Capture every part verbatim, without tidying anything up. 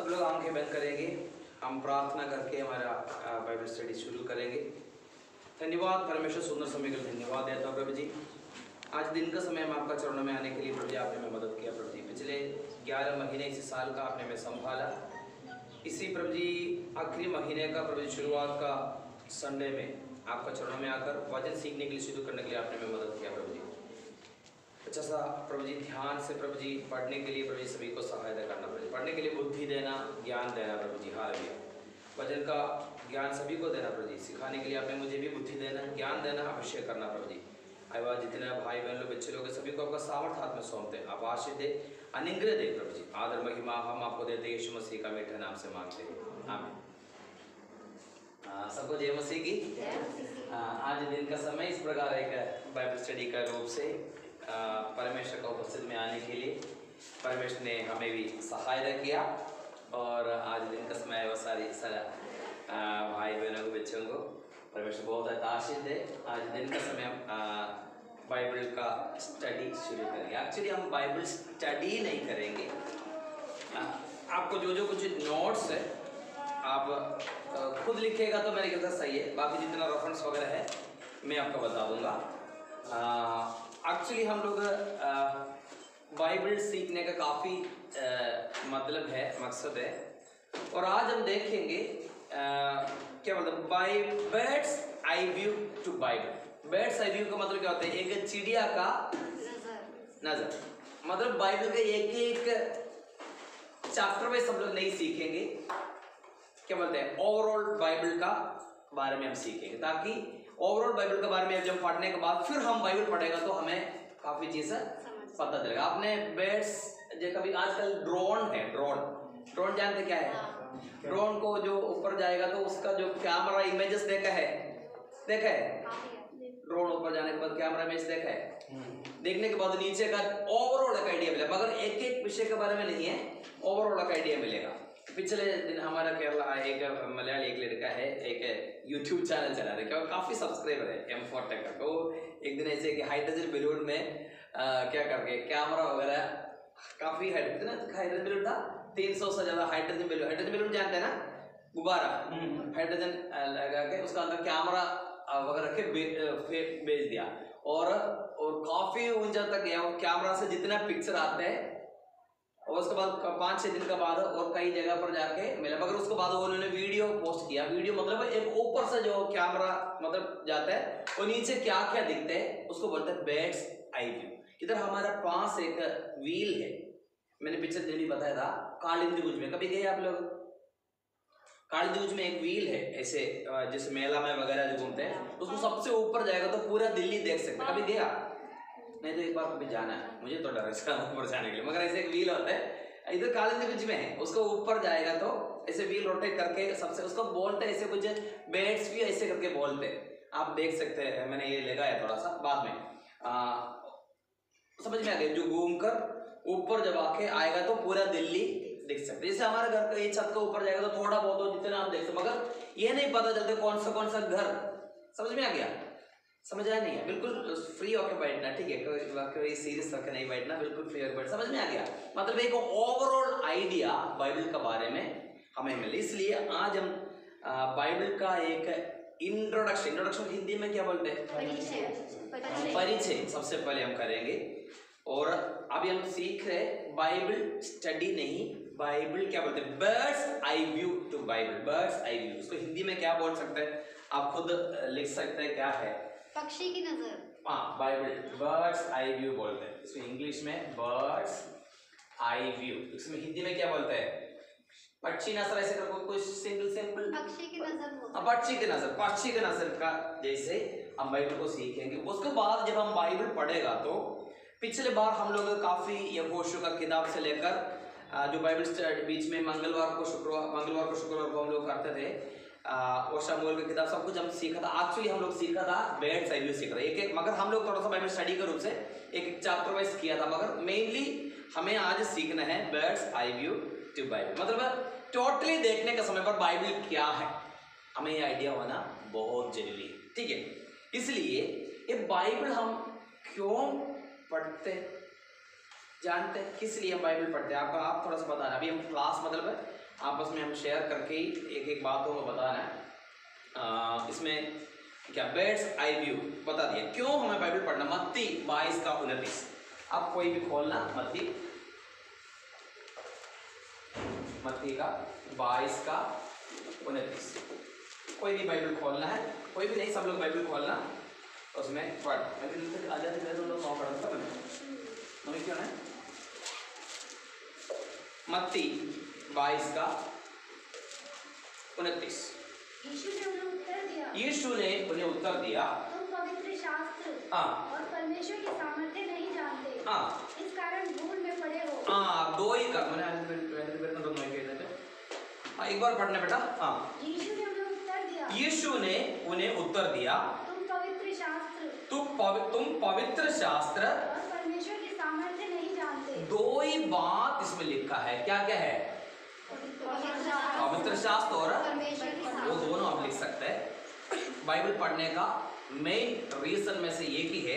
लोग आंखें बंद करेंगे, हम प्रार्थना करके हमारा बाइबल स्टडी शुरू करेंगे। धन्यवाद परमेश्वर, सुंदर समय के लिए धन्यवाद देता हूँ प्रभु जी। आज दिन का समय हम आपका चरणों में आने के लिए प्रभु जी आपने हमें मदद किया प्रभु जी। पिछले ग्यारह महीने इसी साल का आपने हमें संभाला। इसी प्रभु जी आखिरी महीने का प्रभु जी शुरुआत का संडे में आपका चरणों में आकर वचन सीखने के लिए, शुरू करने के लिए आपने हमें मदद किया प्रभु जी। अच्छा सा प्रभु जी ध्यान से प्रभु जी पढ़ने के लिए प्रभु जी सभी को सहायता करना प्रभु जी, पढ़ने के लिए बुद्धि देना, ज्ञान देना प्रभु जी। हालेलुया। वचन का ज्ञान सभी को देना प्रभु जी, सिखाने के लिए आपने मुझे भी बुद्धि देना, ज्ञान देना, अभिषेक करना प्रभु जी। आए जितने भाई बहन लोग, बच्चे लोग, सभी को आपका सामर्थ्य हाथ में सौंपते हैं। आप आशीष दे, अनुग्रह दे प्रभु जी। आदर महिमा हम आपको देते हैं, यीशु मसीह का मीठे नाम से मांगते हैं, आमीन। सबको जय मसीह की। आज दिन का समय इस प्रकार एक बाइबल स्टडी का रूप से परमेश्वर का उपस्थित में आने के लिए परमेश्वर ने हमें भी सहायता किया। और आज दिन का समय वो सारी सारा भाई बहनों को, बच्चों को परमेश्वर बहुत आशीष दे। आज दिन का समय हम बाइबल का स्टडी शुरू करेंगे। एक्चुअली हम बाइबल स्टडी नहीं करेंगे, आ, आपको जो जो कुछ नोट्स है आप खुद लिखेगा तो मेरे ख्याल से सही है। बाकी जितना रेफरेंस वगैरह है मैं आपको बता दूंगा। एक्चुअली हम लोग बाइबल सीखने का काफ़ी मतलब है, मकसद है। और आज हम देखेंगे आ, क्या मतलब by bird's eye view to Bible. Bird's eye view का मतलब क्या होता है? एक चिड़िया का नजर। मतलब बाइबल के एक एक चैप्टर में सब लोग नहीं सीखेंगे, क्या बोलते हैं, ओवरऑल बाइबल का बारे में हम सीखेंगे, ताकि ओवरऑल बाइबल के बारे में जब पढ़ने के बाद फिर हम बाइबल पढ़ेगा तो हमें काफी चीजें पता चलेगा। आपने बर्ड्स जो कभी आजकल ड्रोन है, ड्रोन ड्रोन जानते क्या है? ड्रोन को जो ऊपर जाएगा तो उसका जो कैमरा इमेजेस देखा है, देखा है ड्रोन ऊपर जाने के बाद कैमरा इमेज देखा है, देखने के बाद नीचे का ओवरऑल एक आइडिया मिलेगा, मगर एक एक विषय के बारे में नहीं है, ओवरऑल एक आइडिया मिलेगा। पिछले दिन हमारा केरला एक मलयाली एक लड़का है, एक यूट्यूब चैनल चला रहा है, काफी सब्सक्राइबर है, एम फोर टेक का। तो एक दिन ऐसे कि हाइड्रोजन बैलून में आ, क्या करके कैमरा वगैरह काफी हाइड्रोजन हाइड्रोजन बैलून था, तीन सौ से ज्यादा हाइड्रोजन बैलून। हाइड्रोजन बैलून जानते हैं ना, गुब्बारा हाइड्रोजन लगा के उसका अंदर कैमरा वगैरह के भेज दिया और और काफी ऊंचा तक गया। और कैमरा से जितना पिक्चर आते हैं और उसके बाद पाँच छः दिन के बाद और कई जगह पर जाके मिला, मगर उसके बाद उन्होंने वीडियो पोस्ट किया। वीडियो मतलब एक ऊपर से जो कैमरा मतलब जाता है और नीचे क्या क्या दिखते हैं उसको बोलते हैं बर्ड्स आई व्यू। इधर हमारा पास एक व्हील है, मैंने पिछले दिन भी बताया था, कालिंदी में कभी गए आप लोग? कालिंदी में एक व्हील है ऐसे, जिस मेला में वगैरह जो घूमते हैं, उसको सबसे ऊपर जाएगा तो पूरा दिल्ली देख सकते हैं। कभी गया? नहीं तो एक बार कभी जाना है, मुझे तो डर है इसका ऊपर जाने के लिए, मगर ऐसे एक व्हील होता है इधर कालिंदी में है, उसको ऊपर जाएगा तो ऐसे व्हील रोटेट करके सबसे उसको बोलते हैं, ऐसे कुछ बेड्स भी ऐसे करके बोलते हैं, आप देख सकते हैं। मैंने ये लगाया थोड़ा सा बाद में, आ, समझ में आ गया, जो घूम कर ऊपर जब आके आएगा तो पूरा दिल्ली देख सकते। जैसे हमारे घर का ये छत के ऊपर जाएगा तो थोड़ा बहुत हो जितना आप देख सकते, मगर ये नहीं पता चलता कौन सा कौन सा घर। समझ में आ गया? समझ आया नहीं है? बिल्कुल फ्री होकर बैठना, ठीक है, कोई कोई सीरियस होकर नहीं बैठना, बिल्कुल फ्री होकर बैठना। समझ में आ गया? मतलब एक ओवरऑल आइडिया बाइबल के बारे में हमें मिले। इसलिए आज हम बाइबल का एक इंट्रोडक्शन, इंट्रोडक्शन हिंदी में क्या बोलते हैं? परिचय। परिचय सबसे पहले हम करेंगे। और अभी हम सीख रहे बाइबल स्टडी नहीं, बाइबल क्या बोलते हैं? Bird's eye view to Bible. Bird's eye view, उसको हिंदी में क्या बोल सकते हैं? आप खुद लिख सकते हैं, क्या है? पक्षी की नजर। हाँ, बाइबल बर्ड्स आई व्यू बोलते हैं। इसमें इंग्लिश में बर्ड्स आई व्यू, इसमें हिंदी में क्या बोलते हैं? पक्षी नजर। ऐसे करके कुछ सिंपल सिंपल पक्षी की नजर बोलते हैं। पक्षी की नजर, पक्षी की नजर का जैसे हम बाइबल को सीखेंगे। उसके बाद जब हम बाइबल पढ़ेगा तो पिछले बार हम लोग काफी यहोशू का किताब से लेकर जो बाइबल स्टडी बीच में मंगलवार को शुक्रवार मंगलवार को शुक्रवार को हम लोग करते थे, और शमूएल की किताब सब कुछ हम सीखा था। एक्चुअली हम लोग सीखा था बर्ड्स आई व्यू सीख रहे एक एक, मगर हम लोग थोड़ा सा बाइबल स्टडी के रूप से एक एक चैप्टर वाइज किया था, मगर मेनली हमें आज सीखना है bird's eye view to Bible. मतलब टोटली देखने के समय पर बाइबल क्या है हमें ये आइडिया होना बहुत जरूरी है, ठीक है। इसलिए ये बाइबल हम क्यों पढ़ते जानते हैं, किस लिए हम बाइबल पढ़ते हैं, आपको आप थोड़ा सा बताना। अभी हम क्लास मतलब आपस में हम शेयर करके ही एक एक बातों को बताना है। आ, इसमें क्या बेड्स आई व्यू बता दिया। क्यों हमें बाइबल पढ़ना? मत्ती बाईस का उनतीस। अब कोई भी खोलना, मत्ती मत्ती का बाईस का उनतीस, कोई भी बाइबल खोलना है, कोई भी नहीं, सब लोग बाइबल खोलना, उसमें पढ़। आ जाते थे तो लोग नौ पढ़ा था मैंने क्यों ना। मत्ती बाईस का उनतीस। यीशु ने उन्हें उत्तर दिया यीशु ने उन्हें उत्तर दिया तुम पवित्र शास्त्र हाँ और परमेश्वर की सामर्थ्य नहीं जानते, हाँ इस कारण भूल में पड़े हो। हाँ दो ही कर मैंने हाँ एक बार पढ़ने बेटा। हाँ यीशु ने उन्हें उत्तर दिया यीशु ने उन्हें उत्तर दिया तुम पवित्र शास्त्र तुम पवि, तुम पवित्र शास्त्र और परमेश्वर की सामर्थ्य नहीं जानते। दो ही बात इसमें लिखा है। क्या क्या है? पवित्र शास्त्र और वो दोनों आप लिख सकते हैं। बाइबल पढ़ने का मेन रीजन में से एक ही है।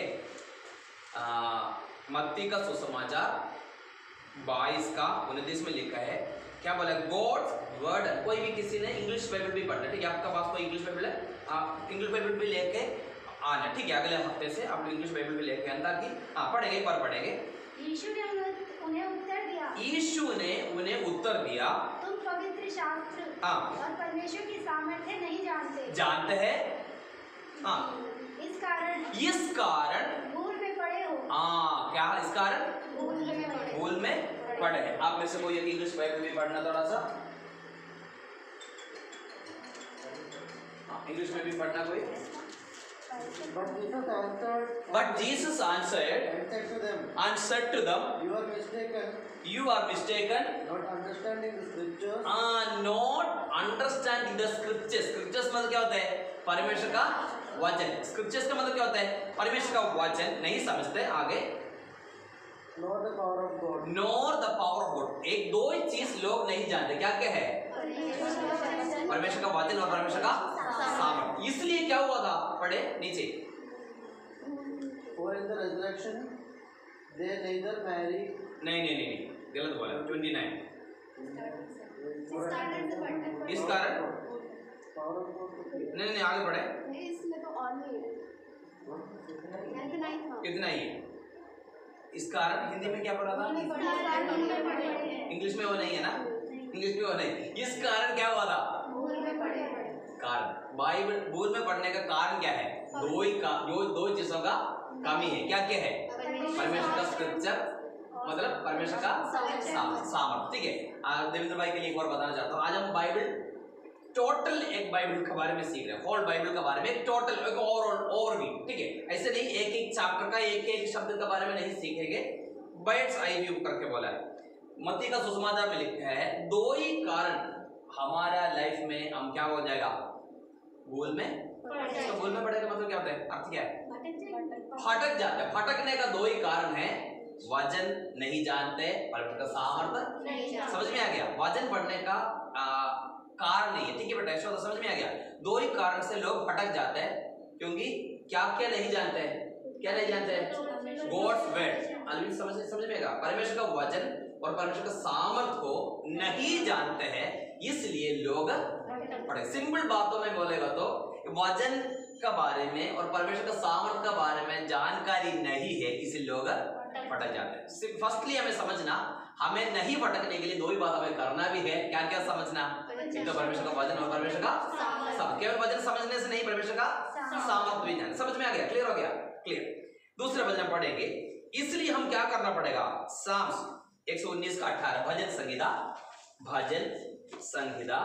मत्ती का सुसमाचार बाईस का उनतीस में लिखा है। क्या बोला? God's word. कोई भी किसी ने इंग्लिश बाइबल भी पढ़ना, ठीक है? आपका पास कोई इंग्लिश बाइबल है, आप इंग्लिश बाइबल भी लेके आना, ठीक है? अगले हफ्ते से आप इंग्लिश बाइबल भी लेके आना ताकि हाँ पढ़ेंगे, एक बार पढ़ेंगे। यीशु ने उन्हें उत्तर दिया यीशु ने उन्हें उत्तर दिया तुम पवित्र शास्त्र हाँ और परमेश्वर की सामर्थ्य नहीं जानते। जानते हैं हाँ इस कारण इस कारण भूल में पड़े हो। हाँ क्या इस कारण भूल में पड़े भूल में पड़े हैं। आप में से कोई इंग्लिश बाइबल भी पढ़ना थोड़ा सा, इंग्लिश में भी पढ़ना कोई। But Jesus answered, But Jesus answered and said to them, and said to them, You are mistaken, You are mistaken, not understanding the scriptures, are not understanding the scriptures. Scriptures मतलब क्या होता है? परमेश्वर का वचन। Scriptures का मतलब क्या होता है? परमेश्वर का वचन नहीं समझते। आगे nor the power of God. nor the power of God। एक दो ही चीज लोग नहीं जानते। क्या क्या है? परमेश्वर का वचन और परमेश्वर का सामर्थ्य। इसलिए क्या हुआ था? पढ़े नीचे। For in the resurrection they neither marry. नहीं नहीं नहीं नहीं गलत बोला। Twenty nine. इस कारण Power of God. नहीं नहीं आगे बढ़े। इसमें तो और नहीं है। इतना ही है। इस कारण हिंदी में क्या पढ़ा था? इंग्लिश में वो नहीं है ना, इंग्लिश में वो नहीं। इस कारण क्या हुआ था? कारण बाइबल भूल में पढ़ने का कारण क्या है? दो ही का जो दो चीजों का कमी है। क्या क्या है? परमेश्वर का स्क्रिप्चर मतलब परमेश्वर का सामर्थ्य। ठीक है, देवेंद्र भाई के लिए एक बार बताना चाहता हूँ। आज हम बाइबल टोटल एक बाइबल के बारे में सीख रहे हैं, होल बाइबल के बारे में एक टोटल एक ओवरऑल ओवरव्यू। ठीक है, ऐसे नहीं एक एक चैप्टर का एक एक शब्द के बारे में नहीं सीखेंगे। बाइट्स आई व्यू करके बोला है। मत्ती का सुसमाचार में लिखा है दो ही कारण हमारा लाइफ में हम क्या हो जाएगा? भूल में तो भूल में पड़ेगा मतलब क्या होता है? अर्थ क्या है? फटक जाते हैं। फटकने का दो ही कारण है, वजन नहीं जानते, परमेश्वर का सामर्थ्य। समझ में आ गया? वजन बढ़ने का आ, कारण नहीं है। ठीक है बेटा, ऐसा तो समझ में आ गया। दो ही कारण से लोग भटक जाते हैं, क्योंकि क्या क्या नहीं जानते हैं? क्या नहीं जानते हैं? God's word. अलविन समझ समझ में आएगा। परमेश्वर का वचन और परमेश्वर का सामर्थ्य को नहीं जानते हैं, इसलिए लोग पढ़े। सिंपल बातों में बोलेगा तो वचन का बारे में और परमेश्वर का सामर्थ्य का बारे में जानकारी नहीं है, इसलिए लोग भटक जाते हैं। फर्स्टली हमें समझना, हमें नहीं भटकने के लिए दो ही बात हमें करना भी है। क्या क्या समझना? एक तो परमेश्वर का वचन और परमेश्वर का सामर्थ्य। केवल वचन समझने से नहीं, परमेश्वर का सामर्थ्य भी जानना। समझ में आ गया? क्लियर हो गया? क्लियर। दूसरे वचन पढ़ेंगे, इसलिए हम क्या करना पड़ेगा? साम्स एक सौ उन्नीस का अठारह, भजन संहिता, भजन संहिता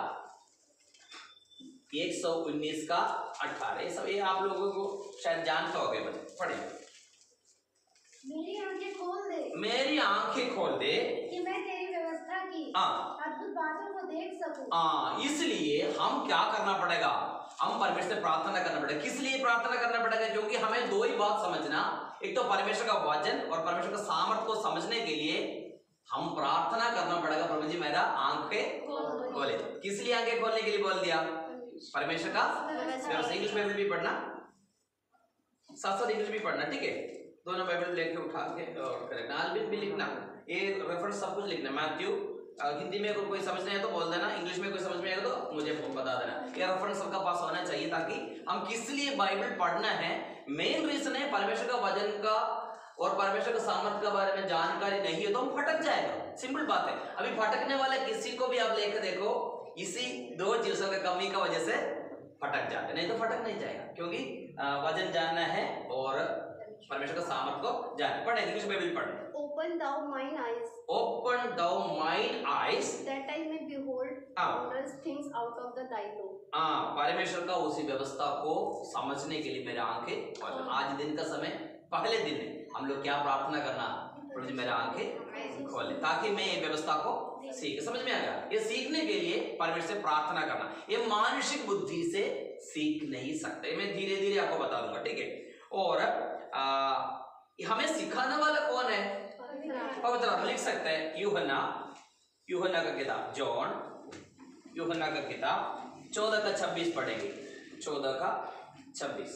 एक सौ उन्नीस का अठारह। ये सब ये आप लोगों को शायद जानते होंगे। पढ़े। मेरी आंखें खोल दे, मेरी आंखें खोल दे कि मैं तेरी व्यवस्था की अद्भुत बातों को देख सकूं। हाँ, इसलिए हम क्या करना पड़ेगा? हम परमेश्वर से प्रार्थना करना पड़ेगा। किस लिए प्रार्थना करना पड़ेगा? क्योंकि हमें दो ही बात समझना, एक तो परमेश्वर का वचन और परमेश्वर का सामर्थ्य को समझने के लिए हम प्रार्थना करना पड़ेगा। प्रभु जी मेरा आंखें खोले। किस लिए आंखें खोलने के लिए बोल दिया? परमेश्वर का व्यवस्था। इंग्लिश बाइबल भी पढ़ना, साथ साथ इंग्लिश भी पढ़ना। ठीक है, दोनों बाइबल लेके उठा के और करेक्ट भी लिखना। ये रेफरेंस सब कुछ लिखना। मैथ्यू हिंदी में कोई समझ नहीं है तो बोल देना, इंग्लिश में कोई समझ में आएगा तो मुझे बता देना। ये रेफरेंस सबका पास होना चाहिए ताकि हम किस लिए बाइबल पढ़ना है। मेन रीजन है परमेश्वर का वचन का और परमेश्वर का सामर्थ के बारे में जानकारी नहीं है तो हम फटक जाएगा। सिंपल बात है। अभी भटकने वाले किसी को भी आप लेकर देखो, इसी दो चीजों की कमी का वजह से फटक जाते, नहीं तो फटक नहीं जाएगा, क्योंकि वचन जानना है और परमेश्वर का सामर्थ को जानना। पढ़े इंग्लिश में भी पढ़े। Open thou mine eyes, Open thou mine eyes, that I may behold हाँ। wondrous things out of the thy law. हाँ, परमेश्वर का उसी व्यवस्था को समझने के लिए मेरे आंखें खोले। आज दिन का समय पहले दिन है, हम लोग क्या प्रार्थना करना, प्रभु जी मेरे आंखें खोले ताकि मैं ये व्यवस्था को सीख। समझ में आ गया? ये सीखने के लिए परमेश्वर से प्रार्थना करना, ये मानसिक बुद्धि से सीख नहीं सकते। मैं धीरे धीरे आपको बता दूंगा, ठीक है। और आ, हमें सिखाने वाला कौन है? पवित्र आत्मा। लिख सकते हैं यूहन्ना, यूहन्ना का किताब जॉन, यूहन्ना का किताब चौदह का छब्बीस पढ़ेंगे। चौदह का छब्बीस,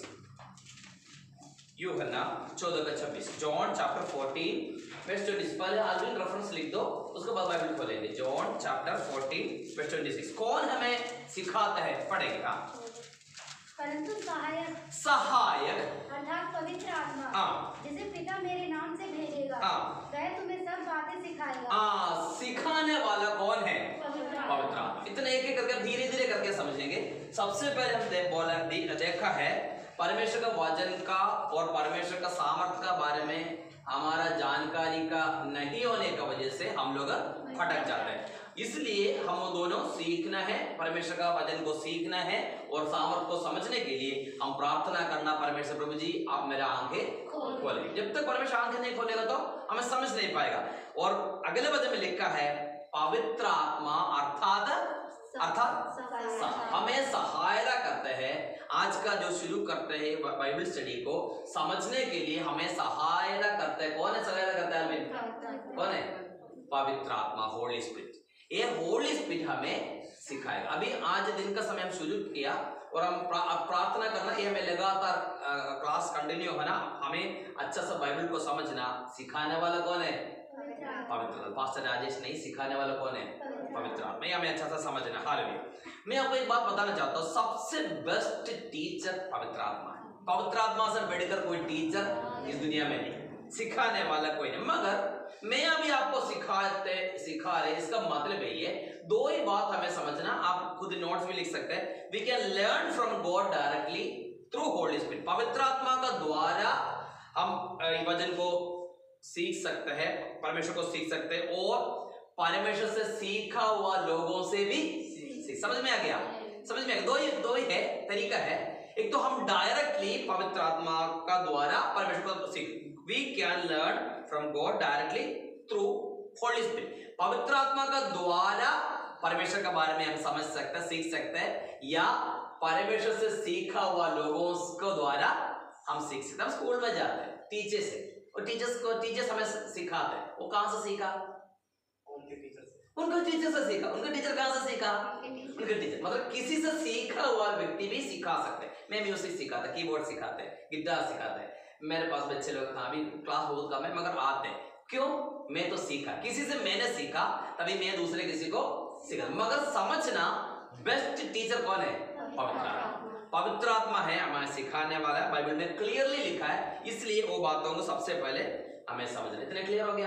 यूहन्ना चौदह का छब्बीस, John chapter fourteen verse twenty six. पहले आलविन रेफरेंस लिख दो, उसके बाद बाइबल खोलेंगे। John chapter fourteen verse twenty six. कौन हमें सिखाता है? पढ़ेगा परंतु सहायक, सहायक अर्थात पवित्र आत्मा, हाँ। जिसे पिता मेरे नाम से भेजेगा, हाँ। वह तुम्हें सब बातें सिखाएगा। हाँ, सिखाने वाला कौन है? पवित्र पवित्र आत्मा। इतना एक एक करके धीरे धीरे करके समझेंगे। सबसे पहले हम दे, बोला दे, देखा है परमेश्वर का वचन का और परमेश्वर का सामर्थ का बारे में हमारा जानकारी का नहीं होने की वजह से हम लोग फटक जाते हैं। इसलिए हम दोनों सीखना है, परमेश्वर का वचन को सीखना है और सामर्थ को समझने के लिए हम प्रार्थना करना, परमेश्वर प्रभु जी आप मेरा आंखें खोले। जब तक परमेश्वर आंखें नहीं खोलेगा तो हमें समझ नहीं पाएगा। और अगले वचन में लिखा है पवित्र आत्मा अर्थात अर्थात हमें सहायता करते हैं। आज का जो शुरू करते हैं बाइबल स्टडी को समझने के लिए हमें सहायता करते हैं। कौन है सहायता करता है? कौन है? पवित्र आत्मा, होली स्पिरिट। ये होली स्पिरिट हमें सिखाएगा। अभी आज दिन का समय हम शुरू किया और हम प्रा, प्रार्थना करना, ये हमें लगातार क्लास कंटिन्यू होना, हमें अच्छा सा बाइबल को समझना। सिखाने वाला कौन है? पवित्र। पास्टर राजेश नहीं, सिखाने वाला कौन है? पवित्र आत्मा। ये हमें अच्छा सा समझना। हालेलुया। मैं आपको एक बात बताना चाहता हूँ, सबसे बेस्ट टीचर पवित्र आत्मा है। पवित्र आत्मा से बढ़कर कोई टीचर इस दुनिया में नहीं, सिखाने वाला कोई नहीं। मगर मैं अभी आपको सिखाते सिखा रहे, इसका मतलब यही है, दो ही बात हमें समझना। आप खुद नोट्स में लिख सकते हैं। We can learn from God directly through Holy Spirit. पवित्र आत्मा का द्वारा हम वचन को सीख सकते हैं, परमेश्वर को सीख सकते हैं और परमेश्वर से सीखा हुआ लोगों से भी सीख। समझ में आ गया? समझ में आ गया? दो ही दो ही है तरीका है। एक तो हम डायरेक्टली पवित्र आत्मा का द्वारा परमेश्वर को सीख, we can learn from God directly through Holy Spirit. पवित्र आत्मा का द्वारा परमेश्वर के बारे में हम समझ सकते हैं, सीख सकते हैं, या परमेश्वर से सीखा हुआ लोगों को द्वारा हम सीख सकते हैं। हम स्कूल में जाते हैं टीचर से, और टीचर्स को टीचर्स हमें सिखाते हैं। वो कहां से सीखा? उनके टीचर से। उनके टीचर से सीखा। उनके टीचर कहां से सीखा? उनके टीचर। मतलब किसी से सीखा हुआ व्यक्ति भी सिखा सकते हैं। मैं म्यूजिक सिखाता, कीबोर्ड सिखाते हैं, गिटार सिखाते हैं। मेरे पास बच्चे लोग, हाँ अभी क्लास बहुत कम है मगर आते हैं। क्यों? मैं तो सीखा, किसी से मैंने सीखा, तभी मैं दूसरे किसी को सिखा। मगर समझना बेस्ट टीचर कौन है? पवित्र आत्मा। पवित्र आत्मा है हमें सिखाने वाला है। बाइबल में क्लियरली लिखा है, इसलिए वो बातों को सबसे पहले हमें समझना। इतना क्लियर हो गया?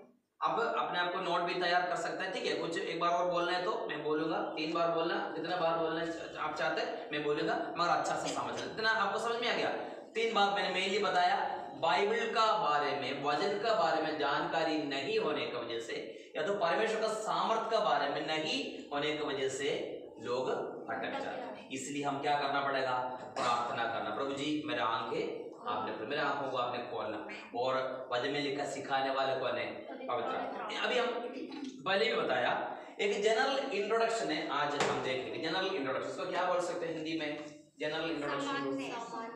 अब अपने आप को नोट भी तैयार कर सकते हैं, ठीक है। कुछ एक बार और बोलना है तो मैं बोलूंगा, तीन बार बोलना, जितना बार बोलना आप चाहते हैं मैं बोलूंगा, मगर अच्छा से समझना। इतना आपको समझ में आ गया? तीन बात मैंने मेनली बताया। बाइबल का बारे में, वचन का बारे में जानकारी नहीं होने की वजह से, या तो परमेश्वर का सामर्थ का बारे में नहीं होने की वजह से लोग भटक जाते हैं। इसलिए हम क्या करना पड़ेगा? प्रार्थना करना। प्रभु जी मेरे आंखें आपने, मेरे आंखों को आपने खोलना। और वचन में लिखा सिखाने वाले कौन है? पवित्र। अभी हम पहले भी बताया, एक जनरल इंट्रोडक्शन है आज हम देखेंगे। जनरल इंट्रोडक्शन इसको क्या बोल सकते हैं हिंदी में? जनरल इंट्रोडक्शन,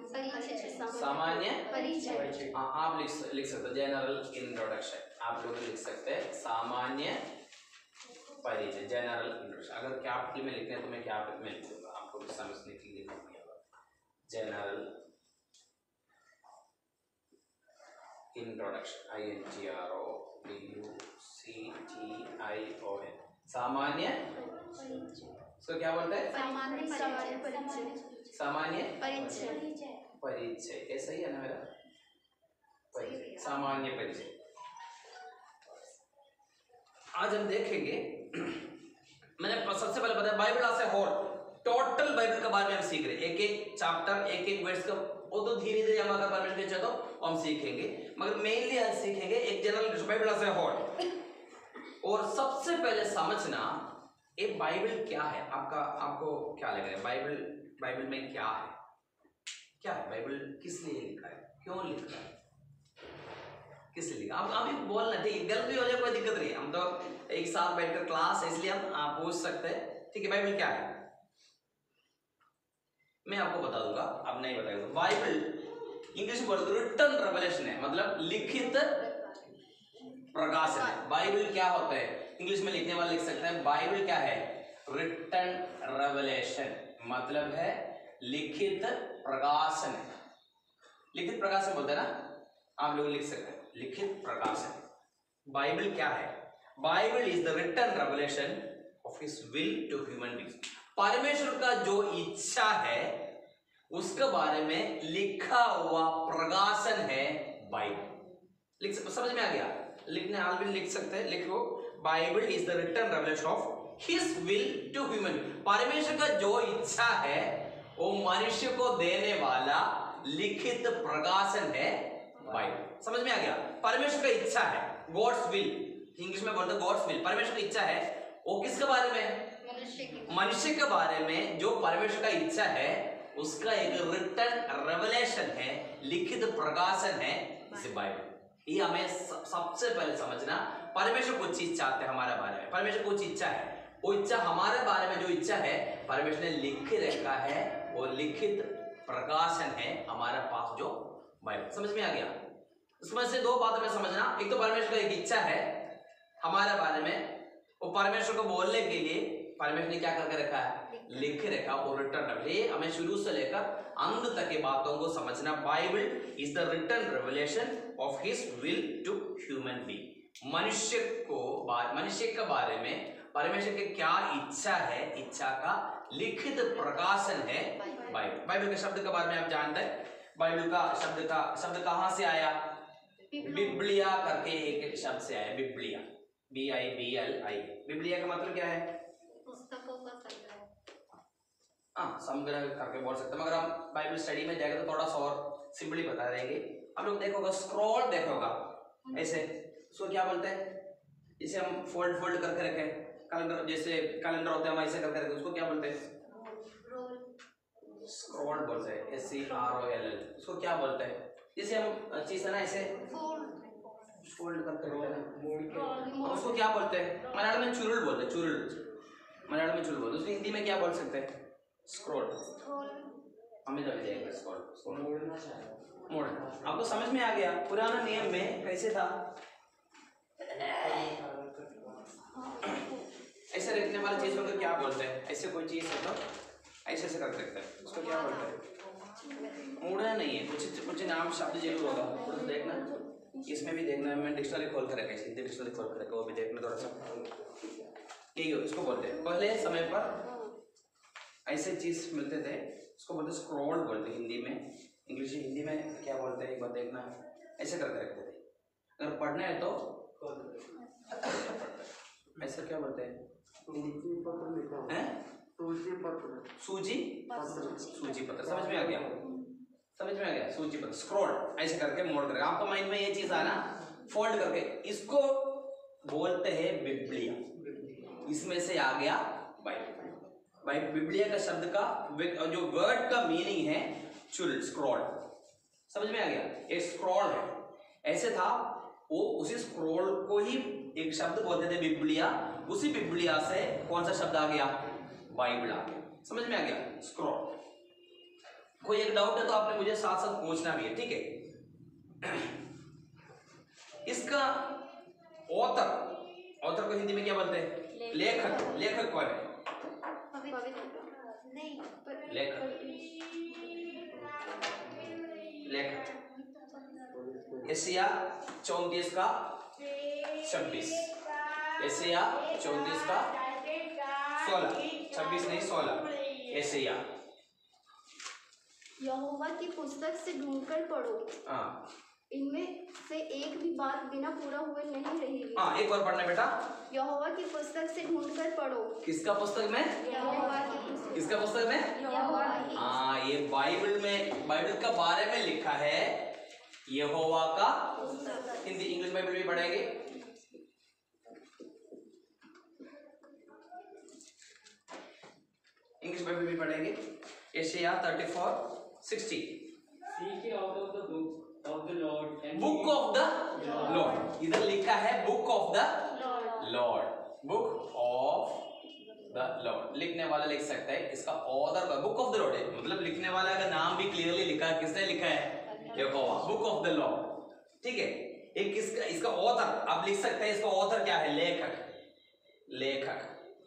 सामान्य परिचय। हाँ, आप लिख लिख सकते हो जनरल इंट्रोडक्शन। आप लोग लिख सकते हैं सामान्य परिचय, जनरल इंट्रोडक्शन। अगर कैपिटल में लिखना है तो मैं कैपिटल में लिख दूंगा, आपको भी समझने के लिए। General introduction, I N T R O D U C T I O N, सामान्य, इसको क्या बोलते हैं? सामान्य परिचय। सामान्य परिचय। परिचय, ये सही है ना मेरा? परिचय, सामान्य परिचय। आज हम देखेंगे, मैंने सबसे पहले बताया Bible as a whole, total Bible के बारे में हम सीख रहे हैं। एक एक चैप्टर, एक एक वर्ड्स का, वो तो धीरे धीरे हम अगर परमिशन दे तो हम सीखेंगे, मगर मेनली आज सीखेंगे एक general Bible as a whole. और सबसे पहले समझना ये बाइबल क्या है। आपका आपको क्या लग रहा है बाइबल बाइबल में क्या है? क्या है बाइबल? किस लिए लिखा है? क्यों लिखा है? किस लिए लिखा? आप अभी बोलना, ठीक है, गलत भी हो जाए कोई दिक्कत नहीं, हम तो एक साथ बैठकर क्लास है इसलिए हम आप पूछ सकते हैं। ठीक है, बाइबल क्या है मैं आपको बता दूंगा, अब नहीं बताएगा। तो बाइबल इंग्लिश में बोलते रिटन रेवलेशन है, मतलब लिखित प्रकाशन है। बाइबल क्या होता है? इंग्लिश में लिखने वाले लिख सकते हैं बाइबल क्या है? रिटन रेवलेशन, मतलब है लिखित प्रकाशन। लिखित प्रकाशन बोलते हैं ना, आप लोग लिख सकते हैं लिखित प्रकाशन। बाइबल क्या है? Bible is the written revelation of his will to human beings. परमेश्वर का जो इच्छा है उसके बारे में लिखा हुआ प्रकाशन है बाइबल। लिख समझ में आ गया? लिखने हाल भी लिख सकते हैं, लिखो Bible is the written revelation of his will to human. परमेश्वर का जो इच्छा है वो मनुष्य को देने वाला लिखित प्रकाशन है बाइबल। समझ में आ गया? परमेश्वर का इच्छा है, गॉड्स विल, इंग्लिश में बोलते हैं गॉड्स विल। परमेश्वर की इच्छा है वो किसके बारे में? मनुष्य के बारे में। जो परमेश्वर का इच्छा है उसका एक रिटन रेवलेशन है, लिखित प्रकाशन है बाइबल। ये हमें सबसे पहले समझना। परमेश्वर कुछ चीज चाहते हैं हमारे बारे में, परमेश्वर कुछ इच्छा है, वो इच्छा हमारे बारे में जो इच्छा है परमेश्वर ने लिख रखा है, वो लिखित प्रकाशन है हमारे पास जो बाइबल। समझ में आ गया? उसमें से दो बातें में समझना। एक तो परमेश्वर का एक इच्छा है हमारे बारे में, वो परमेश्वर को बोलने के लिए परमेश्वर ने क्या करके रखा है? लिख रखा, वो रिटर्न। ये हमें शुरू से लेकर अंत तक की बातों को समझना। Bible is the written revelation of his will to human being. मनुष्य को मनुष्य के बारे में परमेश्वर की क्या इच्छा है, इच्छा का लिखित प्रकाशन है बाइबल। बाइबल के शब्द के बारे में आप जानते हैं। बाइबल का शब्द का शब्द कहां से आया? बिब्लिया करके एक शब्द से आया, बिब्लिया, B I B L I. बिब्लिया का मतलब क्या है? पुस्तकों का संग्रह। हाँ, संग्रह करके बोल सकते हैं, मगर हम बाइबल स्टडी में जाएगा तो थोड़ा सा और सिंपली बता देंगे। आप लोग देखोगा स्क्रॉल देखोगा ऐसे, उसको क्या बोलते हैं? इसे हम फोल्ड फोल्ड करके रखे, कैलेंडर जैसे कैलेंडर होते हैं हम ऐसे करके रखे, उसको क्या बोलते हैं? स्क्रॉल बोलते हैं, S C R O L L. उसको क्या बोलते हैं? जैसे हम चीज है ना ऐसे फोल्ड करके रखते हैं, उसको क्या बोलते हैं? मलयालम में चुरुल बोलते हैं, चुरुल, मलयालम में चुरुल बोलते हैं। उसको हिंदी में क्या बोल सकते हैं? स्क्रॉल। हमें तो जाएगा स्क्रॉल, मोड़ना। आपको समझ में आ गया? पुराना नियम में कैसे था? ऐसे रखने वाली चीजों को क्या बोलते हैं? ऐसे कोई चीज है तो ऐसे ऐसे कर सकते हैं, उसको क्या बोलते हैं? मोड़ना नहीं है, कुछ कुछ नाम शब्द जरूर होगा, थोड़ा देखना, इसमें भी देखना। मैं डिक्शनरी खोल कर रखा है, हिंदी डिक्शनरी खोल कर रखा, वो भी देखना थोड़ा सा। यही हो, इसको बोलते हैं। पहले समय पर ऐसे चीज मिलते थे, उसको बोलते स्क्रॉल बोलते हिंदी में। इंग्लिश हिंदी में क्या बोलते हैं एक बार देखना, ऐसे करके रखते थे। अगर पढ़ना है तो ऐसे क्या बोलते हैं? सूजी पत्र, सूजी पत्र। समझ में आ गया? समझ में आ गया? सूजी पत्र, स्क्रॉल ऐसे करके मोड़ करके। आपका माइंड में ये चीज आना, फोल्ड करके, इसको बोलते हैं बिब्लिया। इसमें से आ गया बाइबल। भाई बिब्लिया का शब्द का जो वर्ड का मीनिंग है चुल, स्क्रॉल। समझ में आ गया? एक स्क्रॉल है, ऐसे था वो, उसी स्क्रॉल को ही एक शब्द बोलते थे बिब्लिया। उसी बिब्लिया से कौन सा शब्द आ गया? बाइबल आ गया। समझ में आ गया? स्क्रॉल। कोई एक डाउट है तो आपने मुझे साथ साथ पूछना भी है, ठीक है? इसका ऑथर, ऑथर को हिंदी में क्या बोलते हैं? लेखक। लेखक कौन है? लेखक, लेखक एशिया चौंतीस का छब्बीस, यशायाह चौंतीस का सोलह, छब्बीस नहीं सोलह। यशायाह यहोवा की पुस्तक से ढूंढकर पढ़ो, हाँ इनमें से एक भी बात बिना पूरा हुए नहीं रहेगी। हाँ, एक बार पढ़ना बेटा। यहोवा की पुस्तक से ढूंढकर पढ़ो। किसका पुस्तक में? यहोवा की पुस्तक। किसका पुस्तक में? यहोवा की। हाँ, ये बाइबल में, बाइबल का बारे में लिखा है, यहोवा का पुस्तक। हिंदी इंग्लिश बाइबल भी पढ़ेंगे। इंग्लिश बाइबल भी पढ़ेंगे। यशायाह चौंतीस, साठ। Seek ye out of the book of the Lord and book of the Lord, इधर लिखा है book of the Lord, book of the Lord. लिखने वाला लिख सकता है, इसका ऑथर का बुक ऑफ द लॉर्ड है, मतलब लिखने वाला का नाम भी क्लियरली लिखा है, किसने लिखा है? यहोवा, बुक ऑफ द लॉर्ड। ठीक है, एक किसका, इसका ऑथर आप लिख सकते हैं, इसका ऑथर क्या है? लेखक, लेखक,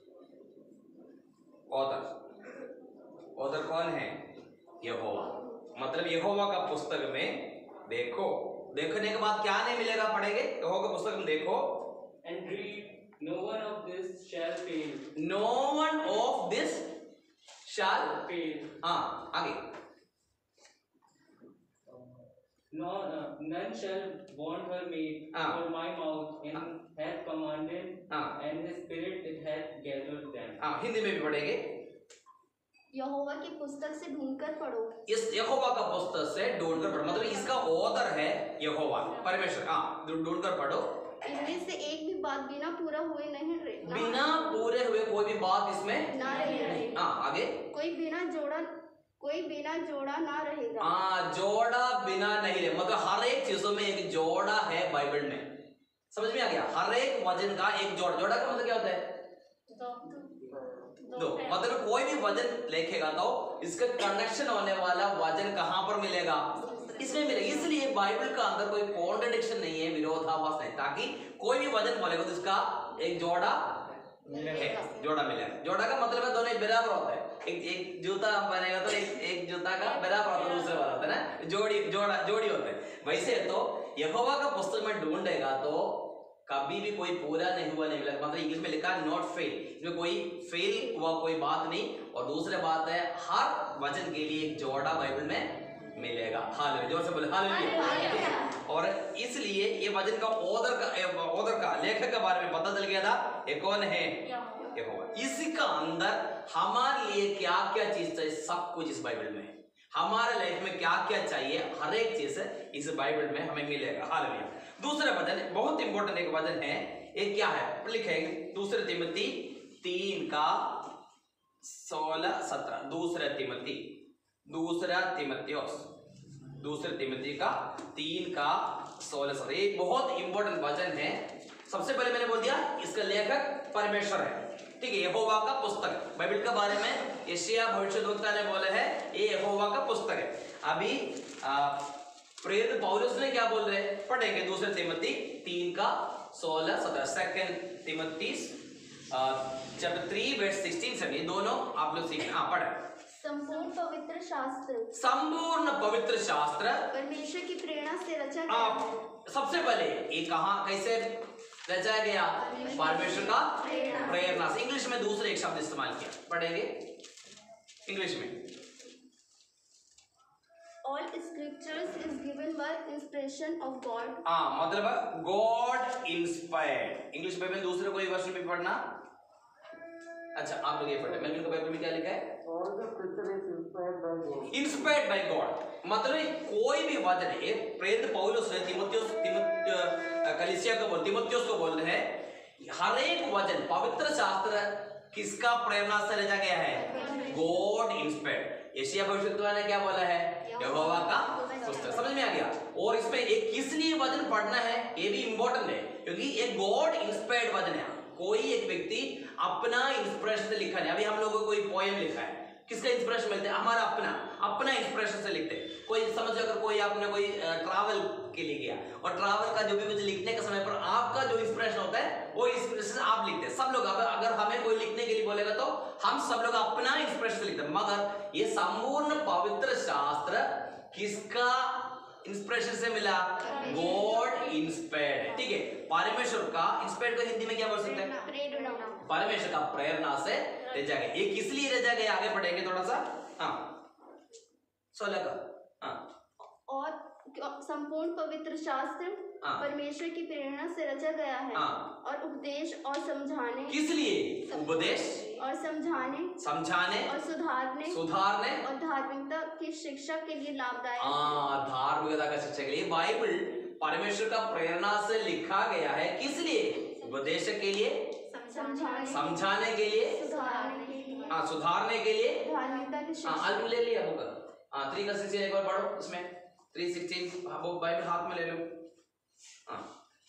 ऑथर। ऑथर कौन है? यहोवा। मतलब यहोवा का पुस्तक में देखो, देखने के बाद क्या नहीं मिलेगा? पढ़ेंगे यहोवा का पुस्तक में देखो। and read, no one of this shall fail. No one of this shall Fail. हाँ आगे। No, uh, none shall want her maid, Ah. for my mouth and Ah. hath commanded, हाँ and his spirit it hath gathered them. हाँ, हिंदी में भी पढ़ेंगे। यहोवा की पुस्तक से ढूंढकर पढ़ो। इस यहोवा का पुस्तक से ढूंढकर पढ़ो, मतलब इसका ऑथर है यहोवा, परमेश्वर। हाँ, ढूंढकर पढ़ो। इनमें से एक भी बात बिना पूरा हुए नहीं रहेगा। बिना पूरे हुए कोई भी बात इसमें ना रहेगी। हाँ आगे। कोई बिना जोड़ा कोई बिना जोड़ा ना रहेगा। हाँ, जोड़ा बिना नहीं रहे, मतलब हर एक चीजों में एक जोड़ा है बाइबल में। समझ में आ गया? हर एक वजन का एक जोड़ा। जोड़ा का मतलब क्या होता है? दो। मतलब कोई भी वजन लिखेगा तो इसका कनेक्शन होने वाला वजन कहां पर मिलेगा? इसमें मिलेगा। इसलिए बाइबल का अंदर कोई कॉन्ट्रडिक्शन नहीं है, विरोधाभास नहीं, ताकि कोई भी वजन बोलेगा तो इसका एक जोड़ा है, जोड़ा मिलेगा। जोड़ा का मतलब है दोनों बराबर होता है। एक एक जूता बनेगा तो एक एक जूता का बराबर होता है, दूसरे वाला होता है ना, जोड़ी जोड़ा जोड़ी होता है। वैसे तो यहोवा का पुस्तक में ढूंढेगा तो कभी भी कोई पूरा नहीं हुआ नहीं मिलेगा, मतलब इंग्लिश में लिखा है नॉट फेल, इसमें कोई फेल हुआ कोई बात नहीं। और दूसरी बात है, हर वचन के लिए एक जोड़ा बाइबल में मिलेगा। हालेलुया, जोर से बोले हालेलुया। और इसलिए ये वचन का ऑथर का ऑथर का लेखक के बारे में पता चल गया था, ये कौन है? यहोवा। इसी का अंदर हमारे लिए क्या क्या चीज चाहिए, सब कुछ इस बाइबल में है। हमारे लाइफ में क्या क्या चाहिए, हर एक चीज इस बाइबल में हमें मिलेगा। हालेलुया। दूसरा वचन बहुत इंपॉर्टेंट एक वचन है, एक क्या है लिखेंगे, दूसरे तिमोथी तीन का सोलह सत्रह। दूसरा तिमोथी दूसरा तिमोथियोस दूसरे तिमोथी का तीन का सोलह सत्रह। एक बहुत इंपॉर्टेंट वचन है। सबसे पहले मैंने बोल दिया इसका लेखक परमेश्वर है, ठीक है, यहोवा का पुस्तक। बाइबल के बारे में यशायाह भविष्यद्वक्ता ने बोला है ये यहोवा का पुस्तक है। अभी आ, प्रेरित पौलुस ने क्या बोल रहे हैं पढ़ेंगे, दूसरे तिमोथी तीन का सोलह सत्रह। Second Timothy chapter three verse sixteen से, ये दोनों आप लोग सीखना। हाँ पढ़े। संपूर्ण पवित्र शास्त्र संपूर्ण पवित्र शास्त्र परमेश्वर की प्रेरणा से रचा गया आप है। सबसे पहले ये कहा कैसे रचाया गया? परमेश्वर का प्रेरणा। प्रेरणा से। इंग्लिश में दूसरे एक शब्द इस्तेमाल किया, पढ़ेंगे इंग्लिश में। All scriptures is given by inspiration of God. हाँ, मतलब गॉड इंस्पायर्ड। इंग्लिश बाइबल में दूसरे कोई वर्षन भी पढ़ना। अच्छा आप लोग ये पढ़े, मैंने बाइबल में क्या लिखा है? All the scripture is inspired by God. Inspired by God, मतलब कोई भी वचन है। प्रेरित पौलुस ने तिमोथियुस तिमोथी कलीसिया को बोल तिमोथियुस को बोल रहे हैं हर एक वचन पवित्र शास्त्र किसका प्रेरणा से रचा गया है? God inspired. यशायाह भविष्यद्वक्ता ने क्या बोला है? यहोवा का पुस्तक। समझ में आ गया? और इसमें एक किस लिए वचन पढ़ना है ये भी इंपॉर्टेंट है, क्योंकि एक गॉड इंस्पायर्ड वचन है। कोई एक व्यक्ति अपना इंस्पिरेशन से लिखा नहीं। अभी हम लोगों को कोई पोएम लिखा है, किसका इंस्पिरेशन मिलता है? हमारा अपना अपना इंस्पिरेशन से लिखते हैं। कोई समझो अगर कोई आपने कोई ट्रैवल के लिए गया और ट्रैवल का जो भी कुछ लिखने के समय पर आपका जो इंस्पिरेशन होता है वो इंस्पिरेशन आप लिखते हैं। सब लोग अगर अगर हमें कोई लिखने के लिए बोलेगा तो हम सब लोग अपना इंस्पिरेशन से लिखते हैं। मगर ये संपूर्ण पवित्र शास्त्र किसका इंस्पिरेशन से मिला, गॉड इंस्पायर्ड। ठीक है, परमेश्वर का इंस्पायर्ड को हिंदी में क्या बोल सकते हैं? प्रेरणा। परमेश्वर का प्रेरणा से रचा गया। ये किस लिए रचा गया आगे पढ़ेंगे थोड़ा सा। हाँ सोलह का। हाँ और संपूर्ण पवित्र शास्त्र हाँ। परमेश्वर की प्रेरणा से रचा गया है। हाँ। और उपदेश और समझाने, किस लिए? उपदेश और समझाने समझाने और सुधारने सुधारने और धार्मिकता की शिक्षा के लिए लाभदायक। हाँ, धार्मिकता का शिक्षा के लिए बाइबल परमेश्वर का प्रेरणा से लिखा गया है। किस लिए? उपदेश के लिए, समझाने समझाने के लिए, सुधारने के लिए, हाँ सुधारने के लिए, धार्मिकता की हाँ शिक्षा। अल्प ले लिया बुक। हाँ थ्री का सिक्सटीन एक बार पढ़ो इसमें। थ्री सिक्सटीन हाँ वो बाइबल हाथ में ले लो। हाँ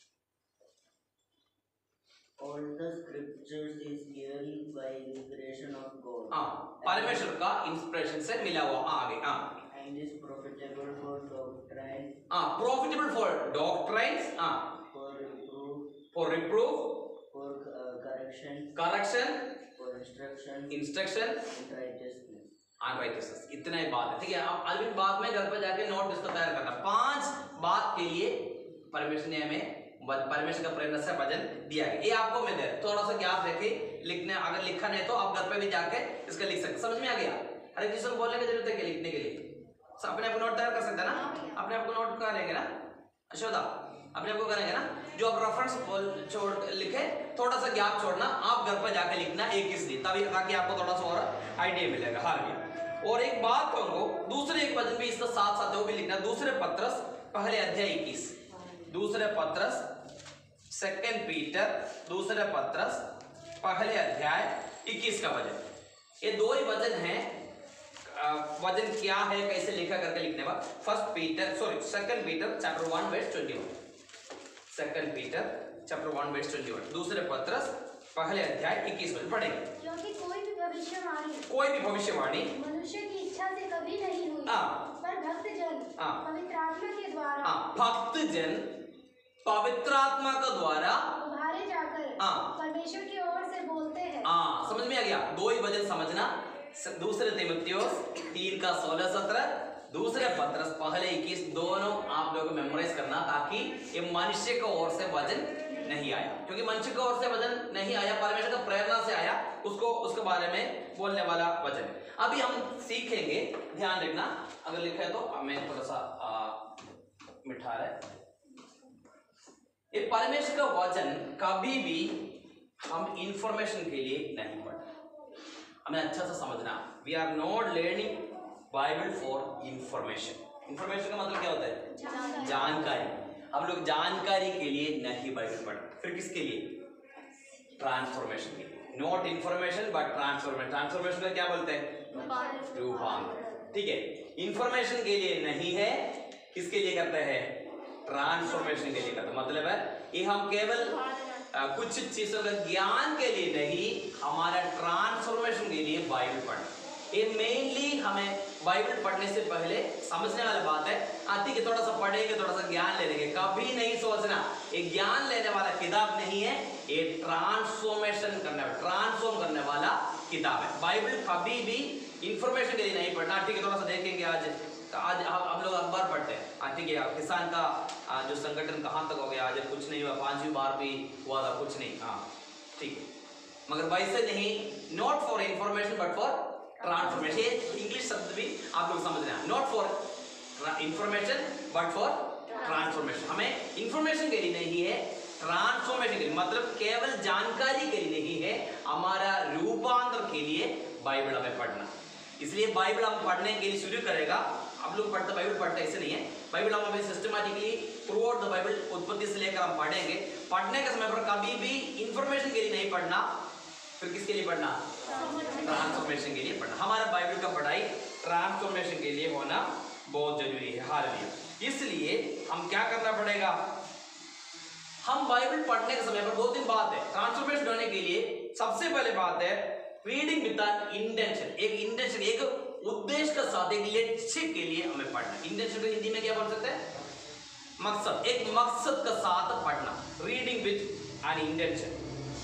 All the scriptures is given by inspiration of God. हाँ परमेश्वर का इंस्पिरेशन से मिला हुआ। हाँ आगे। हाँ And is profitable for doctrine, हाँ प्रॉफिटेबल फॉर डॉक्ट्राइन्स, हाँ for reproof, for reproof, for uh, correction, correction, for instruction, instruction and righteousness. And righteousness. इतना ही बात है। ठीक है, आप अलविन बाद में घर पर जाके नोट इसको तैयार करना। पांच बात के लिए परमेश्वर ने हमें परमेश्वर का प्रेरणा से वचन दिया है। ये आपको मैं दे थोड़ा सा ज्ञाप रखे लिखने, अगर लिखा नहीं तो आप घर पे भी जाके इसका लिख सकते। समझ में आ गया? हर एक चीज को बोलने की जरूरत है कि लिखने के लिए अपने आप को नोट तैयार कर सकते हैं ना। अपने आप को नोट करेंगे ना अशोदा, अपने आप को करेंगे ना। जो आप रेफरेंस बोल छोड़ लिखे, थोड़ा सा गैप छोड़ना, आप घर पर जाके लिखना एक किस दिन, तभी ताकि आपको थोड़ा सा और आइडिया मिलेगा। हार गया। और एक बात कहूंगा, दूसरे एक वचन भी इसका साथ साथ वो भी लिखना। दूसरे पत्रस पहले अध्याय इक्कीस, दूसरे पत्रस सेकंड पीटर, दूसरे पत्रस पहले अध्याय इक्कीस का वचन। ये दो ही वचन हैं। वचन क्या है, कैसे लिखा करके लिखने बाद first Peter sorry second Peter chapter one verse twenty one, second Peter chapter one verse twenty one, दूसरे पत्रस पहले अध्याय इक्कीस में पढ़ेंगे। क्योंकि कोई भी भविष्यवाणी कोई भी भविष्यवाणी मनुष्य की इच्छा से कभी नहीं हुई, हाँ। पर भक्त जन हाँ। पवित्र आत्मा के द्वारा हाँ, भक्त जन पवित्र आत्मा का द्वारा उभारे जाकर हाँ। परमेश्वर की ओर से बोलते हैं। हाँ समझ में आ गया। दो ही वचन समझना। दूसरे तीमुथियुस तीन का सोलह सत्रह, दूसरे पत्रस पहले इक्कीस, दोनों आप लोगों को मेमोराइज करना, ताकि ये मनुष्य की ओर से वचन नहीं आया। क्योंकि मनुष्य की ओर से वचन नहीं आया, परमेश्वर का प्रेरणा से आया, उसको उसके बारे में बोलने वाला वचन। अभी हम सीखेंगे, ध्यान रखना। अगर लिखा है तो हमें थोड़ा सा मिठा है। ये परमेश्वर का वचन कभी भी हम इंफॉर्मेशन के लिए नहीं पढ़ते, हमें अच्छा से समझना। We are not learning Bible for information. Information का मतलब क्या होता है? जानकारी। हम लोग जानकारी के लिए नहीं बाइबल पढ़ते, फिर किसके लिए? ट्रांसफॉर्मेशन के लिए। Not information but transformation. Transformation का क्या बोलते हैं? रूपांतर। ठीक है, इंफॉर्मेशन के लिए नहीं है, किसके लिए करते हैं? ट्रांसफॉर्मेशन के लिए करते। मतलब है ये हम केवल आ, कुछ चीजों का ज्ञान के लिए नहीं, हमारा ट्रांसफॉर्मेशन के लिए बाइबल पढ़ना। ये मेनली हमें बाइबल पढ़ने से पहले समझने वाली बात है। आती कि थोड़ा सा पढ़ेंगे, थोड़ा सा ज्ञान ले लेंगे, कभी नहीं सोचना ये ज्ञान लेने वाला किताब नहीं है, ये ट्रांसफॉर्मेशन करने वाला ट्रांसफॉर्म करने वाला किताब है। बाइबल कभी भी इंफॉर्मेशन के लिए नहीं पढ़ना। ठीक है, थोड़ा सा देखेंगे आज। तो आज हम लोग अखबार पढ़ते हैं। ठीक है, किसान का जो संगठन कहाँ तक हो गया, आज कुछ नहीं हुआ, पांचवी बार भी हुआ था, कुछ नहीं। हाँ ठीक है, मगर वैसे नहीं, not for information but for transformation. English शब्द भी आप लोग समझ रहे हैं। Not for information but for transformation. हमें इंफॉर्मेशन के लिए नहीं है, ट्रांसफॉर्मेशन के लिए, मतलब केवल जानकारी के लिए नहीं है, हमारा रूपांतर के लिए बाइबल हमें पढ़ना। इसलिए बाइबल हम पढ़ने के लिए शुरू करेगा। आप लोग पढ़ते बाइबल पढ़ते ऐसे नहीं है, बाइबल हम अभी systematically throughout the Bible उत्पत्ति से लेकर हम पढ़ेंगे। पढ़ने के समय पर कभी भी इंफॉर्मेशन के लिए नहीं पढ़ना, फिर किसके लिए पढ़ना? ट्रांसफॉर्मेशन के लिए पढ़ना। हमारा बाइबल का पढ़ाई ट्रांसफॉर्मेशन के लिए होना बहुत जरूरी है। हालेलुया। इसलिए हम क्या करना पड़ेगा? हम बाइबल पढ़ने के समय पर दो तीन बात है ट्रांसफॉर्मेशन होने के लिए। सबसे पहले बात है रीडिंग विद एन इंटेंशन। एक इंटेंशन, एक उद्देश्य के साथ, एक लक्ष्य के लिए हमें पढ़ना। इंटेंशन को हिंदी में क्या बोल सकते हैं? मकसद। एक मकसद के साथ पढ़ना, रीडिंग विद एन इंटेंशन।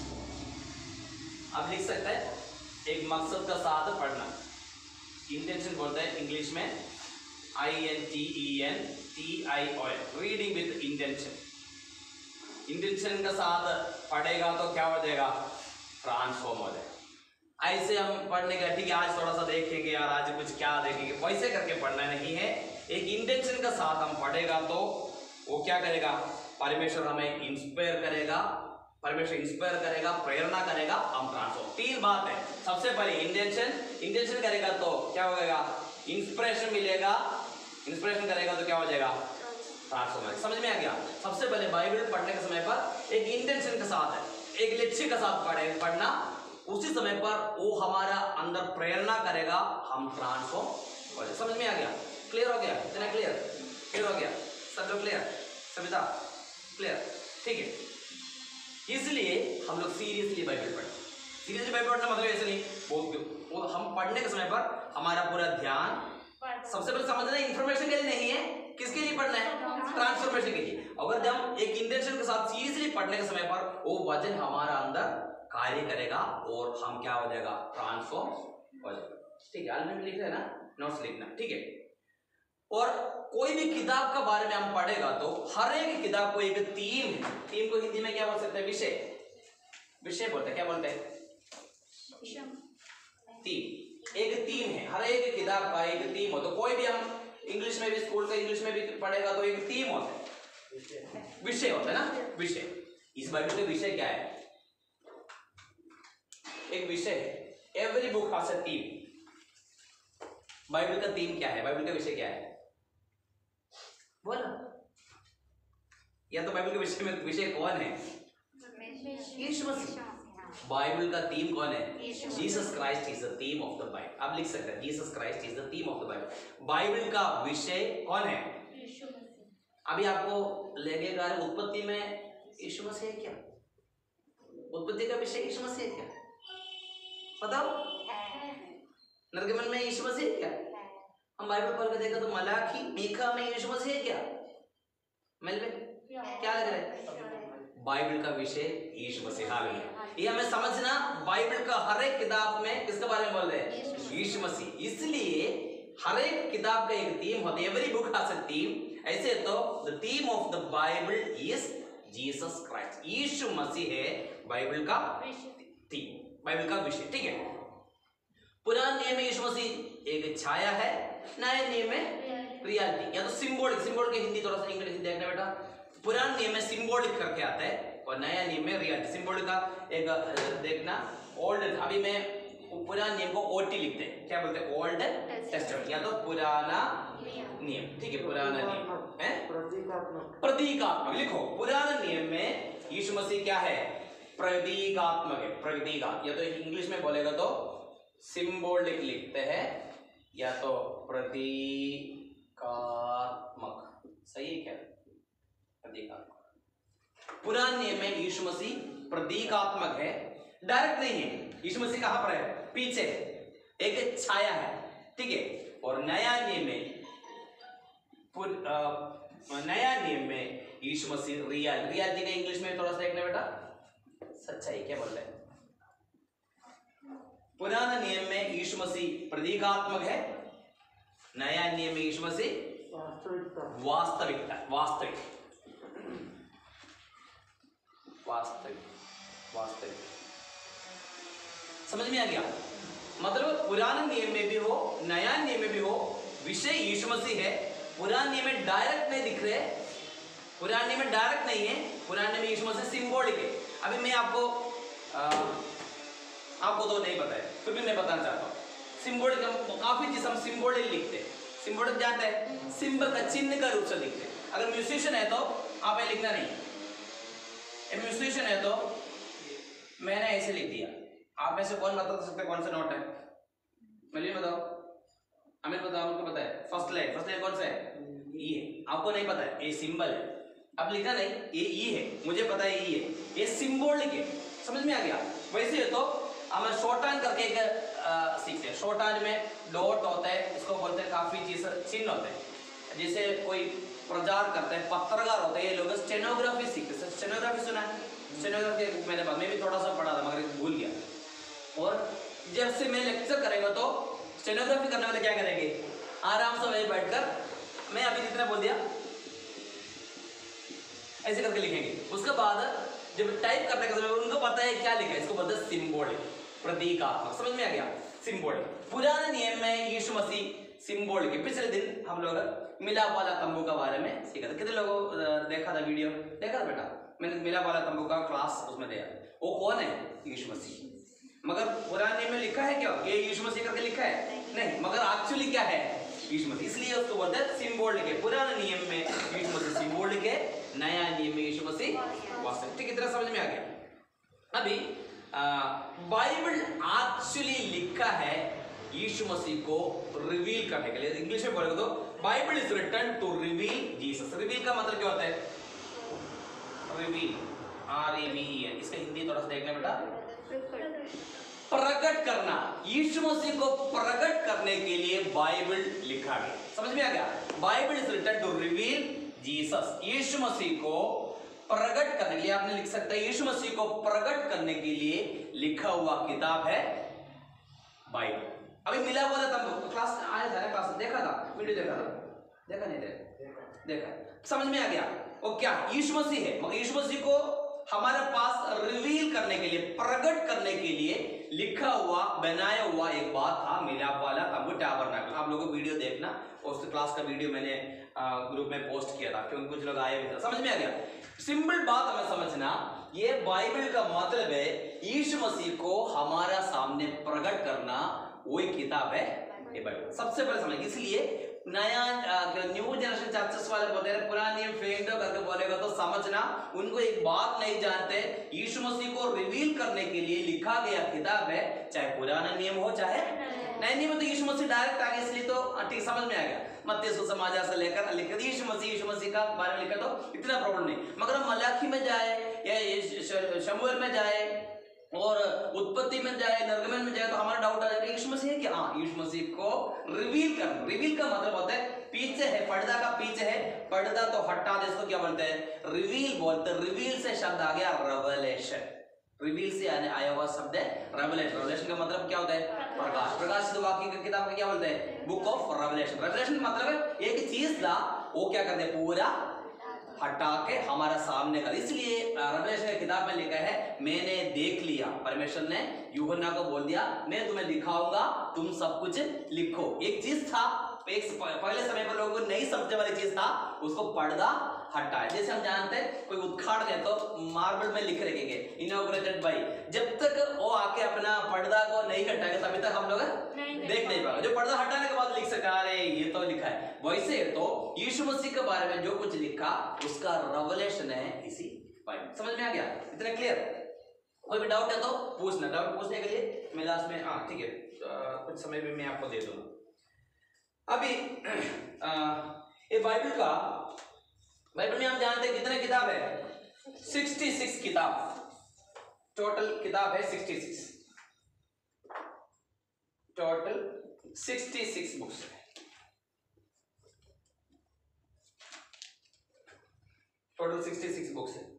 अब लिख सकते हैं एक मकसद के साथ पढ़ना। इंटेंशन बोलते हैं इंग्लिश में I N T E N T I O N, reading with intention. Intention के साथ पढ़ेगा तो क्या हो जाएगा, ट्रांसफॉर्म हो जाएगा। ऐसे हम पढ़ने का ठीक है, आज थोड़ा सा देखेंगे यार, आज कुछ क्या देखेंगे, वैसे करके पढ़ना नहीं है। एक इंटेंशन के साथ हम पढ़ेगा तो वो क्या करेगा, परमेश्वर हमें इंस्पायर करेगा, परमेश्वर इंस्पायर करेगा, प्रेरणा करेगा, हम ट्रांसफॉर्म। तीन बात है, सबसे पहले इंटेंशन, इंटेंशन करेगा तो क्या होगा, इंस्पिरेशन मिलेगा, इंस्पिरेशन करेगा तो क्या हो जाएगा, ट्रांसफॉर्म। समझ में आ गया। सबसे पहले बाइबल पढ़ने के समय पर एक इंटेंशन के साथ है, एक लक्ष्य के साथ पढ़े पढ़ना, उसी समय पर वो हमारा अंदर प्रेरणा करेगा, हम ट्रांसफॉर्म हो जाए। समझ में आ गया, क्लियर हो गया, इतना क्लियर क्लियर हो गया, सब लोग क्लियर, सविता क्लियर, ठीक है। इसलिए हम लोग सीरियसली बाइबल पढ़े। सीरियसली बाइबल पढ़ना मतलब ऐसे नहीं, वो हम पढ़ने के समय पर हमारा पूरा ध्यान, सबसे पहले समझना इंफॉर्मेशन के लिए नहीं है, किसके लिए पढ़ना है, ट्रांसफॉर्मेशन के लिए। अगर जब एक इंटेंशन के साथ सीरियसली पढ़ने के समय पर वो वचन हमारा अंदर कार्य करेगा और हम क्या हो जाएगा, ट्रांसफॉर्म हो जाएगा। ठीक है, ऑलरेडी लिख रहे हैं ना, नोट्स लिखना, ठीक है। और कोई भी किताब के बारे में हम पढ़ेगा तो हर एक किताब को एक थीम है, थीम को हिंदी में क्या बोल सकते हैं, विषय, विषय बोलते हैं, क्या बोलते हैं, थीम। एक थीम है, हर एक किताब का एक थीम हो। तो कोई भी हम इंग्लिश में भी, स्कूल का इंग्लिश में भी पढ़ेगा तो एक थीम होता है, विषय होता है ना, विषय। इस बाइबल का विषय क्या है, एक विषय है। Every book has a theme. Bible का थीम क्या है, बाइबल का विषय क्या है, बोलो। या तो बाइबल के विषय में विषय कौन है, यीशु मसीह। बाइबल का थीम कौन है, Jesus Christ is the theme of the Bible. आप लिख सकते हैं, Jesus Christ is the theme of the Bible. Bible का विषय कौन है, अभी आपको लगेगा उत्पत्ति में यीशु मसीह है क्या, उत्पत्ति का विषय यीशु मसीह है क्या, बताओ। निर्गमन में यीशु मसीह है क्या, हम बाइबल पढ़ के देखा तो मलाकी, मीका में यीशु मसीह है क्या, मिल में क्या लग रहा है, बाइबल का विषय यीशु मसीह। हालेलुया। ये हमें समझना, बाइबल का हर एक किताब में किसके बारे में बोल रहे हैं, यीशु मसीह। इसलिए हर एक किताब का एक थीम होता है, every book has a theme. ऐसे तो the theme of the Bible is Jesus Christ, यीशु मसीह है बाइबल का थीम, बाइबल का विषय, ठीक है। पुराने नियम में यीशु मसीह एक छाया है, नए नियम में रियलिटी, या तो सिंबॉलिक, सिंबॉलिक की हिंदी थोड़ा सा इंग्लिश देखना बेटा। पुराने नियम में सिंबॉलिक करके आता है और नया नियम में रियलिटी। सिंबॉलिक का एक देखना, ओल्ड, अभी मैं पुराने नियम को ओटी लिखते हैं, क्या बोलते हैं, ओल्ड टेस्टामेंट, या तो पुराना नियम, ठीक है, पुराना नियम है, प्रतीकात्मक लिखो। पुराने नियम में यीशु मसीह क्या है, प्रतीकात्मक है, प्रतीका, या तो इंग्लिश में बोलेगा तो सिंबॉलिक लिखते हैं, या तो प्रतीकात्मक, सही है क्या, प्रतीकात्मक। पुराने नियम में यीशु मसीह प्रतीकात्मक है, डायरेक्ट नहीं है। यीशु मसीह कहां पर है, पीछे एक छाया है, ठीक है। और नया नियम में, नया नियम में यीशु मसीह रियल, रियलिटी का इंग्लिश में थोड़ा सा देखना बेटा, सच्चाई, क्या बोल रहे हैं। पुराने नियम में यीशु मसीह प्रतीकात्मक है, नया नियम में यीशु मसीह वास्तविकता, वास्तविक, वास्तविक, वास्तविक। समझ में आ गया, मतलब पुराने नियम में भी हो, नया नियम में भी हो, विषय यीशु मसीह है। पुराने नियम में डायरेक्ट नहीं दिख रहे, पुराने नियम में डायरेक्ट नहीं है, पुराने नियम में यीशु मसीह सिंबॉलिक है। अभी मैं आपको आ, आपको तो नहीं पता है, फिर भी मैं बताना चाहता हूँ। सिंबॉलिक, हम काफी चीज हम सिंबॉलिक लिखते हैं, सिंबॉलिक जानते हैं, सिंबल का, चिन्ह का रूप से लिखते हैं। अगर म्यूजिशियन है तो आप ये लिखना नहीं, म्यूजिशियन है तो मैंने ऐसे लिख दिया। आप में से कौन बता सकते कौन सा नोट है, मिलिए बताओ, हमें बताओ, आपको पता है फर्स्ट लाइन, फर्स्ट लाइन कौन सा है, ई है, आपको नहीं पता है, ये सिंबल है, अब लिखा नहीं, ये ई है, मुझे पता है ई है, ये सिंबॉलिक है। समझ में आ गया। वैसे तो हमें शॉर्टहैंड करके एक सीखते हैं, शॉर्टहैंड में डॉट होता है, इसको बोलते हैं, काफी चीज चिन्ह होते हैं। जैसे कोई प्रचार करते हैं, पत्रकार होते हैं, ये लोग स्टेनोग्राफी सीखते हैं। स्टेनोग्राफी सुना है, स्टेनोग्राफी मैंने बाद में भी थोड़ा सा पढ़ा था मगर भूल गया। और जब से मैं लेक्चर करेगा तो स्टेनोग्राफी करने वाले क्या करेंगे, आराम से वही बैठकर, मैं अभी जितना बोल दिया ऐसे करके लिखेंगे। उसके बाद जब टाइप करने का समय उनको पता है क्या लिखा है, इसको बोलते हैं सिंबॉलिक, प्रतीकात्मक। समझ में आ गया? सिंबॉलिक। पुराने नियम में यीशु मसीह सिंबॉलिक है। पिछले दिन हम लोग मिलाप वाला तंबू के बारे में सीखा था। कितने लोगों देखा था वीडियो? देखा था बेटा? मैंने मिलाप वाला तंबू का क्लास उसमें दिया। वो कौन है? यीशु मसीह। मगर पुराने नियम में लिखा है क्या ये यीशु मसीह करके लिखा है? नहीं। मगर एक्चुअली क्या है? यीशु मसीह। इसलिए उसको बोलते हैं सिंबॉलिक है। पुराने नियम में यीशु मसीह सिंबॉलिक है, नया नियम में यीशु मसीह वास्तविक। ठीक, इतना समझ में आ गया। अभी बाइबल एक्चुअली लिखा है यीशु मसीह को रिवील करने के लिए। इंग्लिश में बोलेगा तो Bible is written to reveal Jesus. Reveal का मतलब क्या होता है? Reveal, R A V E N. इसका हिंदी थोड़ा सा देखना बेटा। प्रकट करना। यीशु मसीह को प्रकट करने के लिए बाइबल लिखा गया। समझ में आ गया? Bible is written to reveal Jesus. यीशु मसीह को प्रकट करने के लिए, आपने लिख सकता है यीशु मसीह को प्रकट करने के लिए लिखा हुआ किताब है बाइबल। अभी मिला हुआ था तब क्लास आया था ना, क्लास देखा था, वीडियो देखा था, देखा नहीं देखा? देखा। समझ में आ गया? वो क्या? यीशु मसीह है, मगर यीशु मसीह को हमारे पास रिवील करने के लिए, प्रकट करने के लिए लिखा हुआ, बनाया हुआ एक बात था, मिलाप वाला तंबू, टैबरनेकल। आप लोगों को वीडियो देखना, उस क्लास का वीडियो मैंने ग्रुप में पोस्ट किया था क्योंकि कुछ लोग आए भी थे। समझ में आ गया? सिंपल बात हमें समझना, ये बाइबल का मतलब है यीशु मसीह को हमारा सामने प्रकट करना, वही किताब है ये बाइबल। सबसे पहले समझ, इसलिए नया न्यू जनरेशन चर्चेस वाले बोलते हैं पुराना नियम फेंक दो करके बोलेगा तो समझना उनको एक बात नहीं जानते। यीशु मसीह को रिवील करने के लिए लिखा गया किताब है, चाहे पुराना नियम हो चाहे नए नियम। तो यीशु मसीह डायरेक्ट आ गया, इसलिए तो ठीक समझ में आ गया। मत्ती सुसमाचार से लेकर लिखा यीशु मसीह यीशु मसीह का बारे में लिखा तो इतना प्रॉब्लम नहीं। मगर हम मलाखी में जाए या शमूएल में जाए और उत्पत्ति में जाए, निर्गमन में जाए तो हमारा डाउट आ जाएगा यीशु मसीह है कि हाँ, यीशु मसीह को रिवील करना। रिवील का मतलब होता है पीछे है, पर्दा का पीछे है, पर्दा तो हटा दे, इसको क्या बोलते हैं? रिवील बोलते हैं। रिवील से शब्द आ गया रेवलेशन। रिवील से आने आया हुआ शब्द है रेवलेशन। रेवलेशन का मतलब क्या होता है? प्रकाश। प्रकाशित वाक्य की किताब में क्या बोलते हैं? Book of revelation. रेवलेशन मतलब है एक चीज था, वो क्या करते हैं? पूरा हटा के हमारा सामने कर। इसलिए रेवलेशन की किताब में लिखा है मैंने देख लिया। परमेश्वर ने यूहन्ना को बोल दिया मैं तुम्हें दिखाऊंगा, तुम सब कुछ लिखो। एक चीज था, एक पहले समय पर लोगों को नहीं समझने वाली चीज था, उसको पर्दा हटाए। जैसे हम जानते हैं कोई उद्घाटन है तो मार्बल में लिख रखेंगे इनॉग्रेटेड बाय। जब तक वो आके अपना पर्दा को नहीं हटाएगा तभी तक हम लोग देख नहीं पाएंगे। जो पर्दा हटाने के बाद लिख सका अरे ये तो लिखा है। वैसे तो यीशु मसीह के बारे में जो कुछ लिखा उसका रेवलेशन है इसी बाइबल। समझ में आ गया? इतना क्लियर? कोई भी डाउट है तो पूछना। डाउट पूछने के लिए मैं लास्ट में हाँ ठीक है कुछ समय में मैं आपको दे दूंगा। अभी आ, ये बाइबल का, बाइबल में हम जानते हैं कितने किताब है? छियासठ किताब टोटल किताब है। छियासठ टोटल छियासठ बुक्स है। टोटल छियासठ बुक्स है।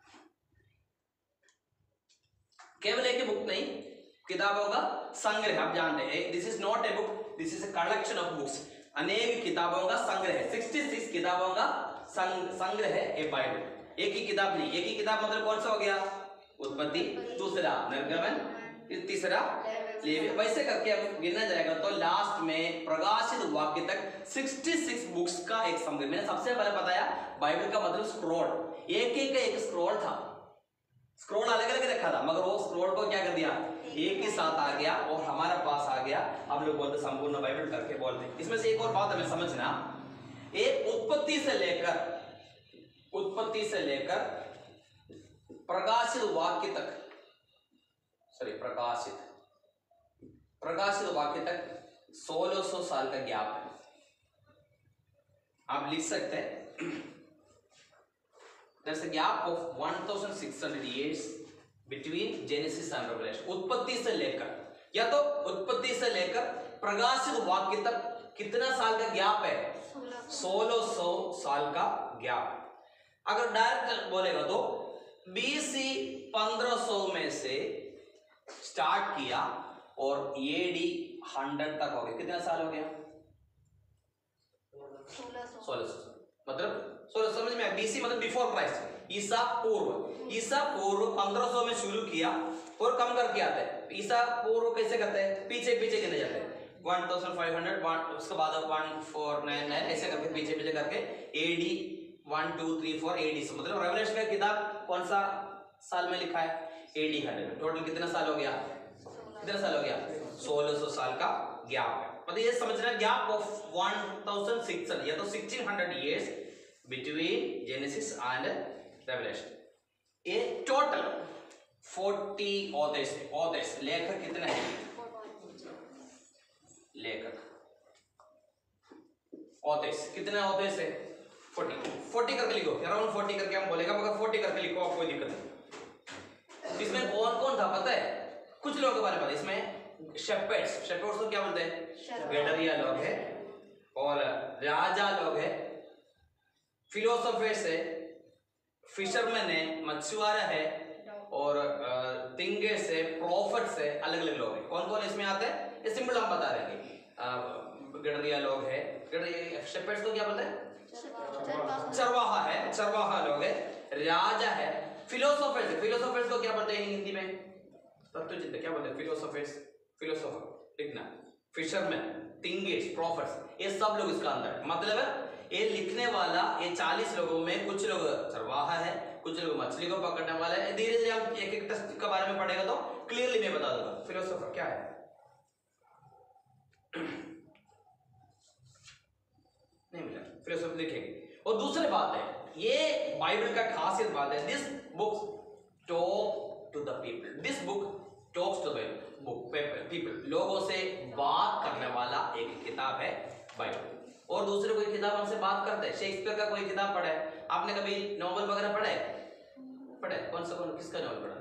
केवल एक ही बुक नहीं, किताबों का संग्रह। आप जानते हैं this is not a book, this is a collection of books. अनेक किताबों का संग्रह है। छियासठ किताबों का संग्रह है ये बाइबल। एक ही किताब नहीं। एक ही किताब मतलब कौन सा हो गया? उत्पत्ति, दूसरा निर्गमन, तीसरा लेवी। वैसे करके अब गिनना जाएगा तो लास्ट में प्रकाशित वाक्य तक छियासठ बुक्स का एक संग्रह। मैंने सबसे पहले बताया बाइबल का मतलब स्क्रोल। एक एक का एक स्क्रोल था, स्क्रोल अलग अलग रखा था, मगर वो स्क्रोल को क्या कर दिया? एक ही साथ आ गया और हमारे पास आ गया। हम लोग बोलते संपूर्ण बाइबल करके बोलते। इसमें से एक और बात हमें समझना, एक उत्पत्ति से लेकर उत्पत्ति से लेकर प्रकाशित वाक्य तक, सॉरी प्रकाशित प्रकाशित वाक्य तक सोलह सौ साल का गैप है। आप लिख सकते हैं there's a gap of sixteen hundred years between Genesis and Revelation। उत्पत्ति से लेकर, या तो उत्पत्ति से लेकर प्रकाशित वाक्य तक कितना साल का गैप है? सोलह सौ साल का गैप। अगर डायरेक्ट बोलेगा तो बीसी पंद्रह सौ में से स्टार्ट किया और एडी हंड्रेड तक हो गया। कितना साल हो गया? सोलह सौ। मतलब सोलह, समझ में? बीसी मतलब बिफोर क्राइस्ट। ईसा पूर्व। ईसा पूर्व पंद्रह सौ में शुरू किया और कम करके आते हैं। ईसा पूर्व कैसे करते हैं, पीछे पीछे गिने जाते हैं, वन थाउजेंड फाइव हंड्रेड, उसके बाद वन फोर नाइन नाइन ऐसे करके पीछे पीछे करके AD one two three four AD से, मतलब रेवलेशन का किताब कौन सा साल में लिखा है, एडी हंड्रेड। टोटल कितना साल हो गया, कितना साल हो गया, सोलह सौ साल का गैप है। मतलब ये समझना gap of one thousand six hundred या तो sixteen hundred years between Genesis and Revelation. ये टोटल फोर्टी ऑथर्स ऑथर्स लेखक कितने हैं, लेखक ऑथर्स कितने ऑथर्स है, फोर्टी। फोर्टी करके लिखो, अराउंड फोर्टी करके हम बोलेगा, मगर फोर्टी करके लिखो, आपको कोई दिक्कत नहीं। इसमें कौन कौन था पता है, कुछ लोगों के बारे में पता है। इसमें शेपर्ड्स, शेपर्ड्स को क्या बोलते हैं, गडरिया लोग है, और राजा लोग है, फिलोसोफर्स है, फिशरमैन है, मछुआरा है, और थिंकर्स है, प्रॉफिट्स है, अलग अलग लोग हैं। कौन कौन इसमें आते हैं ये सिंपल हम बता रहे हैं। गडरिया लोग है, शेपर्ड्स को क्या बोलते हैं, चरवाहा है, चरवाहा लोग है, राजा है, फिलोसोफर्स है, फिलोसोफर्स को क्या बोलते हैं हिंदी में, तत्वचिंतक क्या बोलते हैं, फिलोसोफर्स, फिलोसोफर लिखना, फिशरमैन, थिंकर्स, प्रॉफिट्स, ये सब लोग इसका अंदर है। मतलब ये लिखने वाला ये चालीस लोगों में कुछ लोग चरवाहा है, कुछ लोग मछली को पकड़ने वाला है। धीरे धीरे हम एक एक टेस्ट के बारे में पढ़ेगा तो क्लियरली मैं बता दूंगा फिलोसोफर क्या है। नहीं मिला, फिलोसोफर लिखेंगे। और दूसरी बात है, ये बाइबल का खासियत बात है, this book talk to the people, this book talks to the people, लोगों से बात करने वाला एक किताब है बाइबल। और दूसरे कोई किताब हमसे बात करते हैं, शेक्सपियर का कोई किताब पढ़ा है आपने, कभी नॉवल वगैरह पढ़ा है, पढ़ा है, कौन सा कौन किसका नॉवल पढ़ा,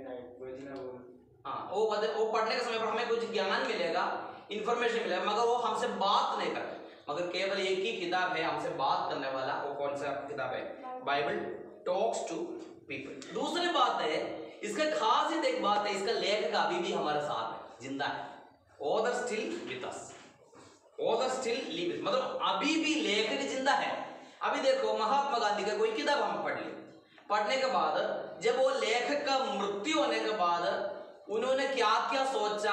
हाँ वो वो पढ़ने के समय पर हमें कुछ ज्ञान मिलेगा, इंफॉर्मेशन मिलेगा, मगर वो हमसे बात नहीं करते। मगर केवल एक ही किताब है हमसे बात करने वाला, वो कौन सा किताब है, बाइबल टॉक्स टू पीपल। दूसरी बात है, इसका खासियत एक बात है, इसका लेखक अभी भी हमारे साथ है, जिंदा है, author still with us, author still live with, मतलब अभी भी लेखक जिंदा है। अभी देखो महात्मा गांधी का कोई किताब हम पढ़ ले, पढ़ने के बाद जब वो लेखक का मृत्यु होने के बाद उन्होंने क्या क्या सोचा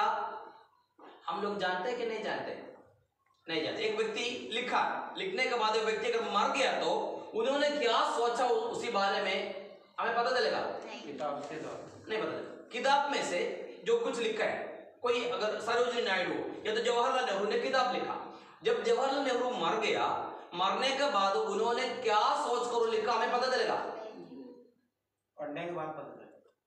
हम लोग जानते हैं कि नहीं जानते, नहीं जानते। एक व्यक्ति लिखा, लिखने के बाद व्यक्ति अगर मर गया तो उन्होंने क्या सोचा उसी बारे में हमें पता चलेगा, किताब से नहीं पता चलेगा। किताब में से जो कुछ लिखा है, कोई अगर सरोजिनी नायडू या तो जवाहरलाल नेहरू ने किताब लिखा, जब जवाहरलाल नेहरू मर गया, मरने के बाद उन्होंने क्या सोच कर लिखा हमें पता चलेगा, पढ़ने के बाद पता चलेगा,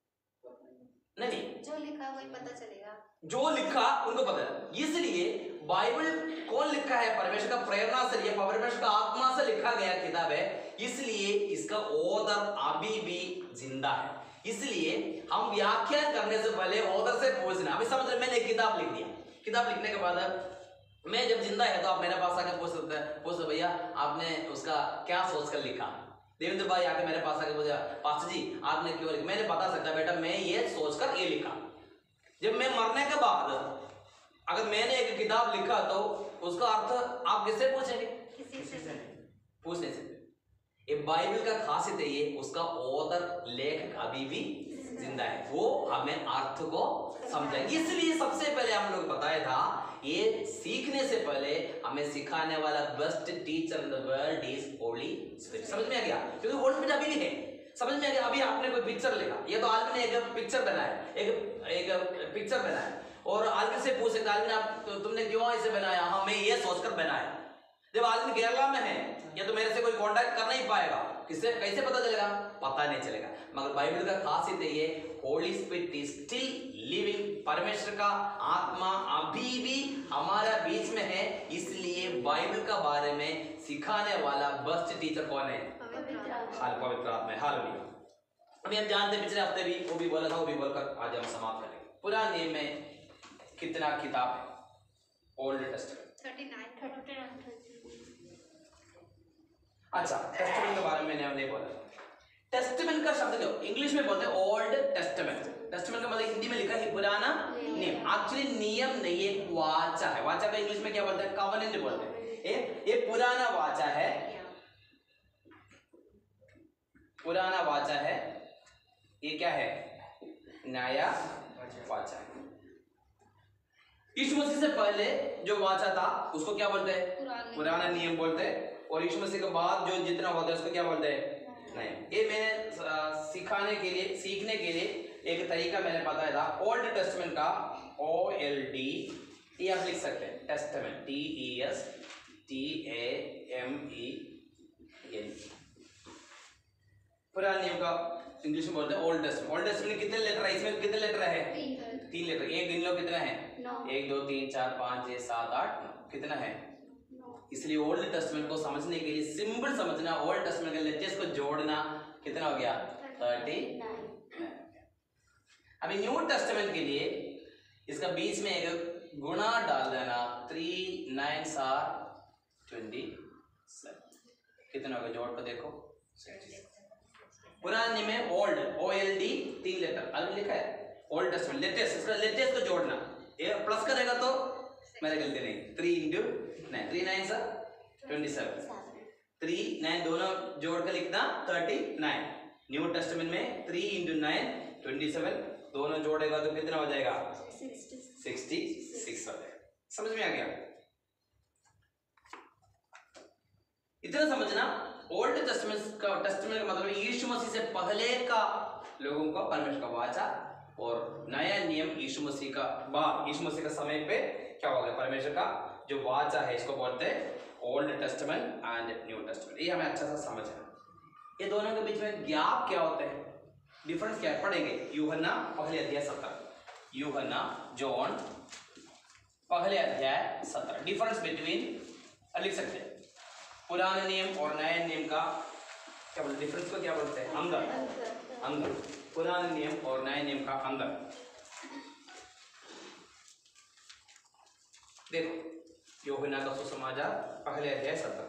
नहीं नहीं जो लिखा वही पता चलेगा, जो लिखा उनको पता है। इसलिए बाइबल कौन लिखा है, परमेश्वर का प्रेरणा से या परमेश्वर का आत्मा से लिखा गया किताब है, इसलिए इसका ऑथर अभी भी जिंदा है। इसलिए हम व्याख्यान करने से पहले ऑथर से पूछना, अभी समझ रहे, मैंने एक किताब लिख दिया, किताब लिखने के बाद मैं जब जिंदा है तो आप मेरे पास आके पूछ सकते हैं, पूछ सकते भैया आपने उसका क्या सोच कर लिखा। देवेंद्र भाई आके मेरे पास आके बोला पास्टर जी आपने क्यों लिखा, मैंने बता सकता बेटा मैं ये सोचकर ये लिखा। जब मैं मरने के बाद अगर मैंने एक किताब लिखा तो उसका अर्थ आप किससे पूछेंगे, किसी से पूछ नहीं सकते। ये बाइबल का खासियत है, ये उसका ऑथर लेखक अभी भी जिंदा है, वो हमें अर्थ को समझाएंगे। इसलिए सबसे पहले हम लोग बताया था, ये सीखने से पहले हमें सिखाने वाला best teacher in the world is Holy Spirit. समझ में आ गया, क्योंकि होली स्पिरिट अभी भी है, समझ में आ गया। अभी आपने कोई पिक्चर लिखा, ये तो आलमी ने एक पिक्चर बनाया, एक एक पिक्चर बनाया और आलमी से पूछ सकता आलमी आप तो, तुमने क्यों इसे बनाया, हाँ मैं ये सोचकर बनाया। जब आदमी केरला में है या तो मेरे से कोई कांटेक्ट कर नहीं पाएगा, किससे कैसे पता चलेगा, पता नहीं चलेगा। मगर बाइबल का खासियत है ये, Holy Spirit is still living, परमेश्वर का आत्मा अभी भी हमारा बीच में है। इसलिए बाइबल का बारे में सिखाने वाला बेस्ट टीचर कौन है, हाल पवित्र आत्मा है। हालेलुया। अभी हम जानते पिछले हफ्ते भी वो भी बोला था, वो भी बोलकर आज हम समाप्त करेंगे। पुराने नियम में कितना किताब है, ओल्ड टेस्टामेंट अच्छा, टेस्टामेंट के बारे में मैंने नहीं बोला। टेस्टामेंट का शब्द जो इंग्लिश में बोलते हैं ओल्ड टेस्टामेंट, टेस्टामेंट का मतलब हिंदी में लिखा है पुराना नियम। एक्चुअली नियम नहीं, ये वाचा है। वाचा का इंग्लिश में क्या बोलते हैं, कवनेंट बोलते हैं। ये ये पुराना वाचा है, पुराना वाचा है, ये क्या है? नया वाचा है। यीशु मसीह से पहले जो वाचा था उसको क्या बोलते हैं? पुराना नियम बोलते हैं। और यीशु मसीह के बाद जो जितना होता है उसको क्या बोलते हैं? नया। ये मैंने सिखाने के लिए सीखने के लिए एक तरीका मैंने बताया था। ओल्ड टेस्टमेंट का ओ एल डी, ये आप लिख सकते हैं, testament, T E S T A M E N. पुराने नियम का इंग्लिश में बोलते हैं ओल्ड टेस्टमेंट। ओल्ड टेस्टमेंट में कितने लेटर है? इसमें कितने लेटर है? तीन लेटर। एक गिन लो कितना है? एक दो तीन चार पाँच छः सात आठ नौ। कितना है? इसलिए ओल्ड टेस्टमेंट को समझने के लिए सिंपल समझना, ओल्ड टेस्टमेंट के लेटर्स को जोड़ना, कितना हो गया? थर्टी। अभी न्यू टेस्टमेंट के लिए इसका बीच में एक गुणा डाल देना, थ्री नाइन सार ट्वेंटी सेवन। कितना होगा? जोड़ कर देखो। पुराने में ओल्ड, ओ एल डी, तीन लेटर अलग लिखा है। ओल्ड टेस्टमेंट लेटेस्ट, इसका लेटेस्ट को जोड़ना, ये प्लस करेगा तो मेरे गलती नहीं, three into nine, three nine सा ट्वेंटी सेवन, थ्री नाइन दोनों जोड़ कर लिखना थर्टी नाइन। न्यू टेस्टमेंट में three into nine twenty seven, दोनों जोड़ेगा तो कितना हो जाएगा? सिक्सटी सिक्स हो जाएगा। समझ में आ गया? इतना समझना, ओल्ड टेस्टमेंट का टेस्टमेंट का मतलब यीशु मसीह से पहले का लोगों का परमेश्वर का वाचा, और नया नियम यीशु मसीह का बाद, यीशु मसीह का समय पे क्या हो गया? परमेश्वर का जो वाचा है इसको बोलते हैं Old Testament and New Testament. ये हमें अच्छा सा समझना। ये दोनों के बीच में गैप क्या होता है, डिफरेंस क्या है, पढ़ेंगे। यूहन्ना पहले अध्याय सत्रह, यूहन्ना जॉन पहले अध्याय सत्रह। डिफरेंस बिटवीन लिख सकते हैं पुराने नियम और नए नियम का क्या बोलते हैं? डिफरेंस को क्या बोलते हैं? अंतर। अंतर, पुराने नियम और नए नियम का अंतर। देखो यूहन्ना का सुसमाचार पहले अध्याय सत्रह।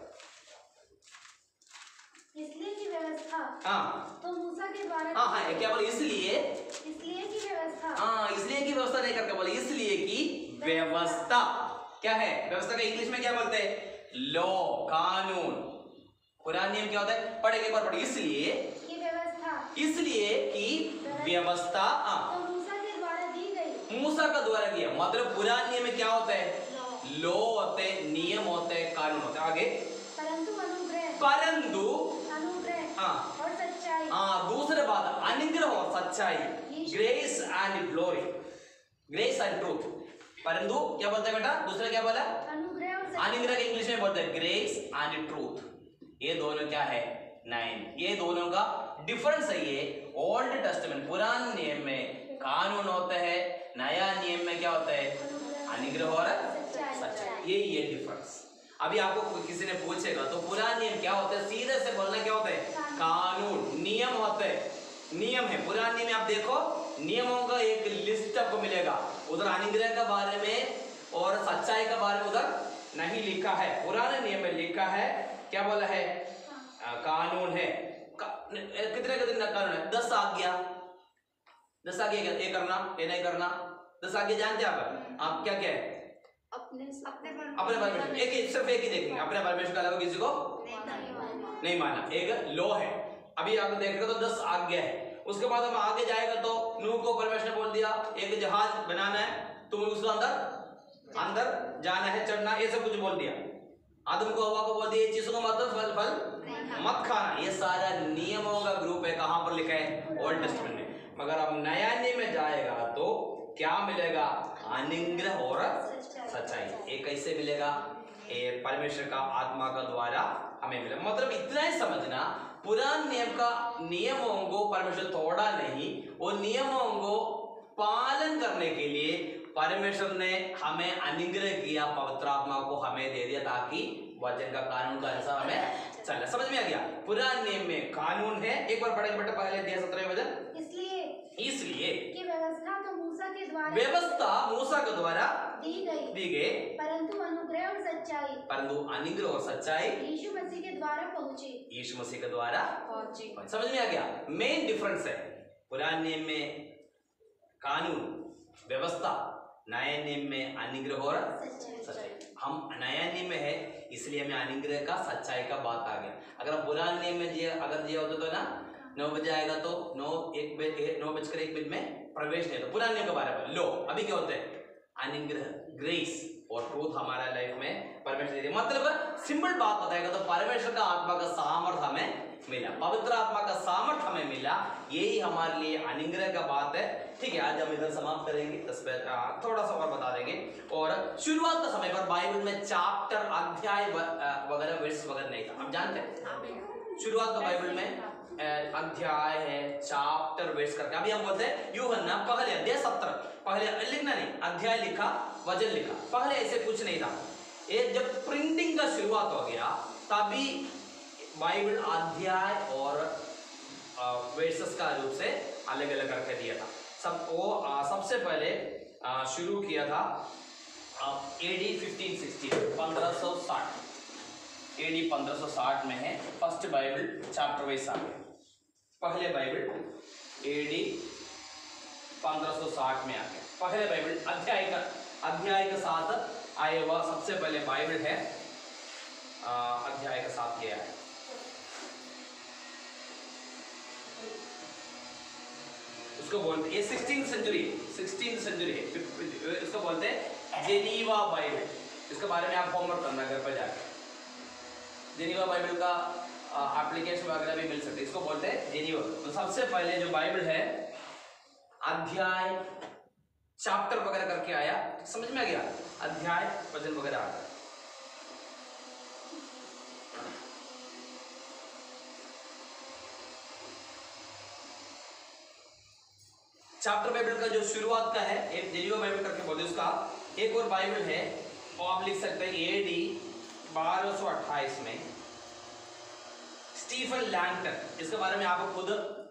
इसलिए की व्यवस्था हाँ तो मूसा के द्वारा हाँ हाँ क्या बोले? इसलिए इसलिए की व्यवस्था हाँ इसलिए की व्यवस्था नहीं करके बोले, इसलिए की व्यवस्था क्या है? व्यवस्था का इंग्लिश में क्या बोलते हैं? लॉ, कानून। पुराना नियम क्या होता है? पढ़ेंगे एक बार पढ़े। इसलिए की व्यवस्था इसलिए की व्यवस्था तो मूसा के द्वारा दी गई। मूसा का द्वारा किया, मतलब पुराने नियम में क्या होता है? लॉ होते हैं, नियम होते हैं, कानून होते हैं। आगे परंतु अनुग्रह परंतु अनुग्रह हाँ और सच्चाई हाँ दूसरे बात अनुग्रह और सच्चाई, grace and glory, grace and truth. परंतु क्या बोलते हैं बेटा? दूसरा क्या बोला? अनुग्रह और सच्चाई। अनुग्रह के इंग्लिश में बोलते हैं ग्रेस एंड ट्रूथ। ये दोनों क्या है? नाइन। ये दोनों का डिफरेंस है। ये ओल्ड टेस्टमेंट पुराने नियम में कानून होता है, नया नियम में क्या होता है? अनुग्रह और सच्चाई। ये ये डिफरेंस। अभी आपको किसी ने पूछेगा तो पुराने नियम क्या होता है, सीधे से बोलना क्या होता है? कानून, नियम होते हैं, नियम है। पुराने नियम में आप देखो नियमों का एक लिस्ट आपको मिलेगा, उधर अनुग्रह के बारे में और सच्चाई के बारे में उधर नहीं लिखा है। पुराने नियम में लिखा है, क्या बोला है? आ, कानून है। का, कितने कितने कानून है? दस आज्ञा। दस आज्ञा ये करना, ये नहीं करना। दस आज्ञा जानते हैं आप? आप क्या क्या है? अपने अपने अपने परमेश्वर, एक ही सिर्फ एक ही देखेंगे, अपने परमेश्वर का अलावा किसी को नहीं मानना। एक लॉ है। अभी आप देखेंगे तो दस आज्ञा है। उसके बाद हम आगे जाएगा तो नूह को परमेश्वर ने बोल दिया एक जहाज बनाना है, तुम उसके अंदर अंदर जाना है, चढ़ना, ये सब कुछ बोल दिया। आदम को हवा को बोल दिया ये चीजों को मत फल फल मत खाना। ये सारा नियमों का ग्रुप है। कहां पर लिखा है? ओल्ड टेस्टमेंट में। मगर अब नया नियम में जाएगा तो क्या मिलेगा? अनुग्रह और सच्चाई। ये कैसे मिलेगा? ये परमेश्वर का आत्मा का द्वारा हमें मिलेगा। मतलब इतना ही समझना, पुराने नियम का नियमों को परमेश्वर तोड़ा नहीं, वो नियमों को पालन करने के लिए परमेश्वर ने हमें अनुग्रह किया, पवित्र आत्मा को हमें दे दिया ताकि वचन का कानून का अनुसार हमें चलना। समझ में आ गया? पुराने नियम में कानून है। एक बार पढ़ेंगे बेटा पहले अध्याय सत्रह वचन। इसलिए इसलिए की व्यवस्था तो मूसा के द्वारा व्यवस्था मूसा के द्वारा दी गई दी गई, परंतु अनुग्रह और सच्चाई परंतु अनुग्रह और सच्चाई यीशु मसीह के द्वारा पहुंची यीशु मसीह के द्वारा पहुंची। समझ में आ गया? मेन डिफरेंस है पुराने नियम में कानून व्यवस्था, नए नियम में अनुग्रह और सच्चाई। हम नया नियम में है इसलिए हमें अनुग्रह का सच्चाई का बात आ गया। अगर हम पुराने नियम में जिए अगर जिए होते तो ना नौ बजे आएगा तो नौ एक बजे नौ बजकर एक मिनट में प्रवेश नहीं, तो पुराने नियम के बारे में लो। अभी क्या होता है, अनुग्रह, ग्रेस और ट्रूथ हमारा लाइफ में परमेश्वर देती है। मतलब सिंपल बात बताएगा तो परमेश्वर का आत्मा का सामर्थ हमें मिला, पवित्र आत्मा का सामर्थ हमें मिला, यही हमारे लिए अनुग्रह का बात है। ठीक है, आज हम इधर समाप्त करेंगे, दस थोड़ा सा और बता देंगे। और शुरुआत का समय पर बाइबल में चैप्टर, अध्याय वगैरह वर्स वगैरह नहीं था, हम जानते हैं। शुरुआत का बाइबल में अध्याय है, चैप्टर वर्स करके, अभी हम बोलते हैं यूहन्ना पहले अध्याय सत्रह, पहले लिखना नहीं, अध्याय लिखा, वचन लिखा, पहले ऐसे कुछ नहीं था। ये जब प्रिंटिंग का शुरुआत हो गया तभी बाइबल अध्याय और वर्सेस का रूप से अलग अलग करके दिया था। सब वो आ, सबसे पहले आ, शुरू किया था एडी फिफ्टीन सिक्सटी, पंद्रह सौ साठ, एडी पंद्रह सौ साठ में है फर्स्ट बाइबल चैप्टर वाइज आ गया। पहले बाइबल एडी पंद्रह सौ साठ में आ गया, पहले बाइबल अध्याय का अध्याय के साथ आए हुआ सबसे पहले बाइबल है, आ, अध्याय के साथ गया है। उसको बोलते ये सिक्सटीन सेंचुरी सिक्सटीन सेंचुरी है, इसको बोलते हैं जेनीवा बाइबल। इसके बारे में आप होमवर्क करना घर पर जाकर, जेनीवा बाइबल का एप्लीकेशन वगैरह भी मिल सकते, इसको बोलते हैं जेनीवा। तो सबसे पहले जो बाइबल है अध्याय चैप्टर वगैरह करके आया, समझ में आ गया, अध्याय वचन वगैरह आता है। चैप्टर बाइबल का जो शुरुआत का है, एक जेनीवा बाइबल करके बोलते हैं, उसका एक और बाइबल है और आप लिख सकते हैं एडी बारह सौ अट्ठाईस में स्टीफन लैंगटन, इसके बारे में आपको खुद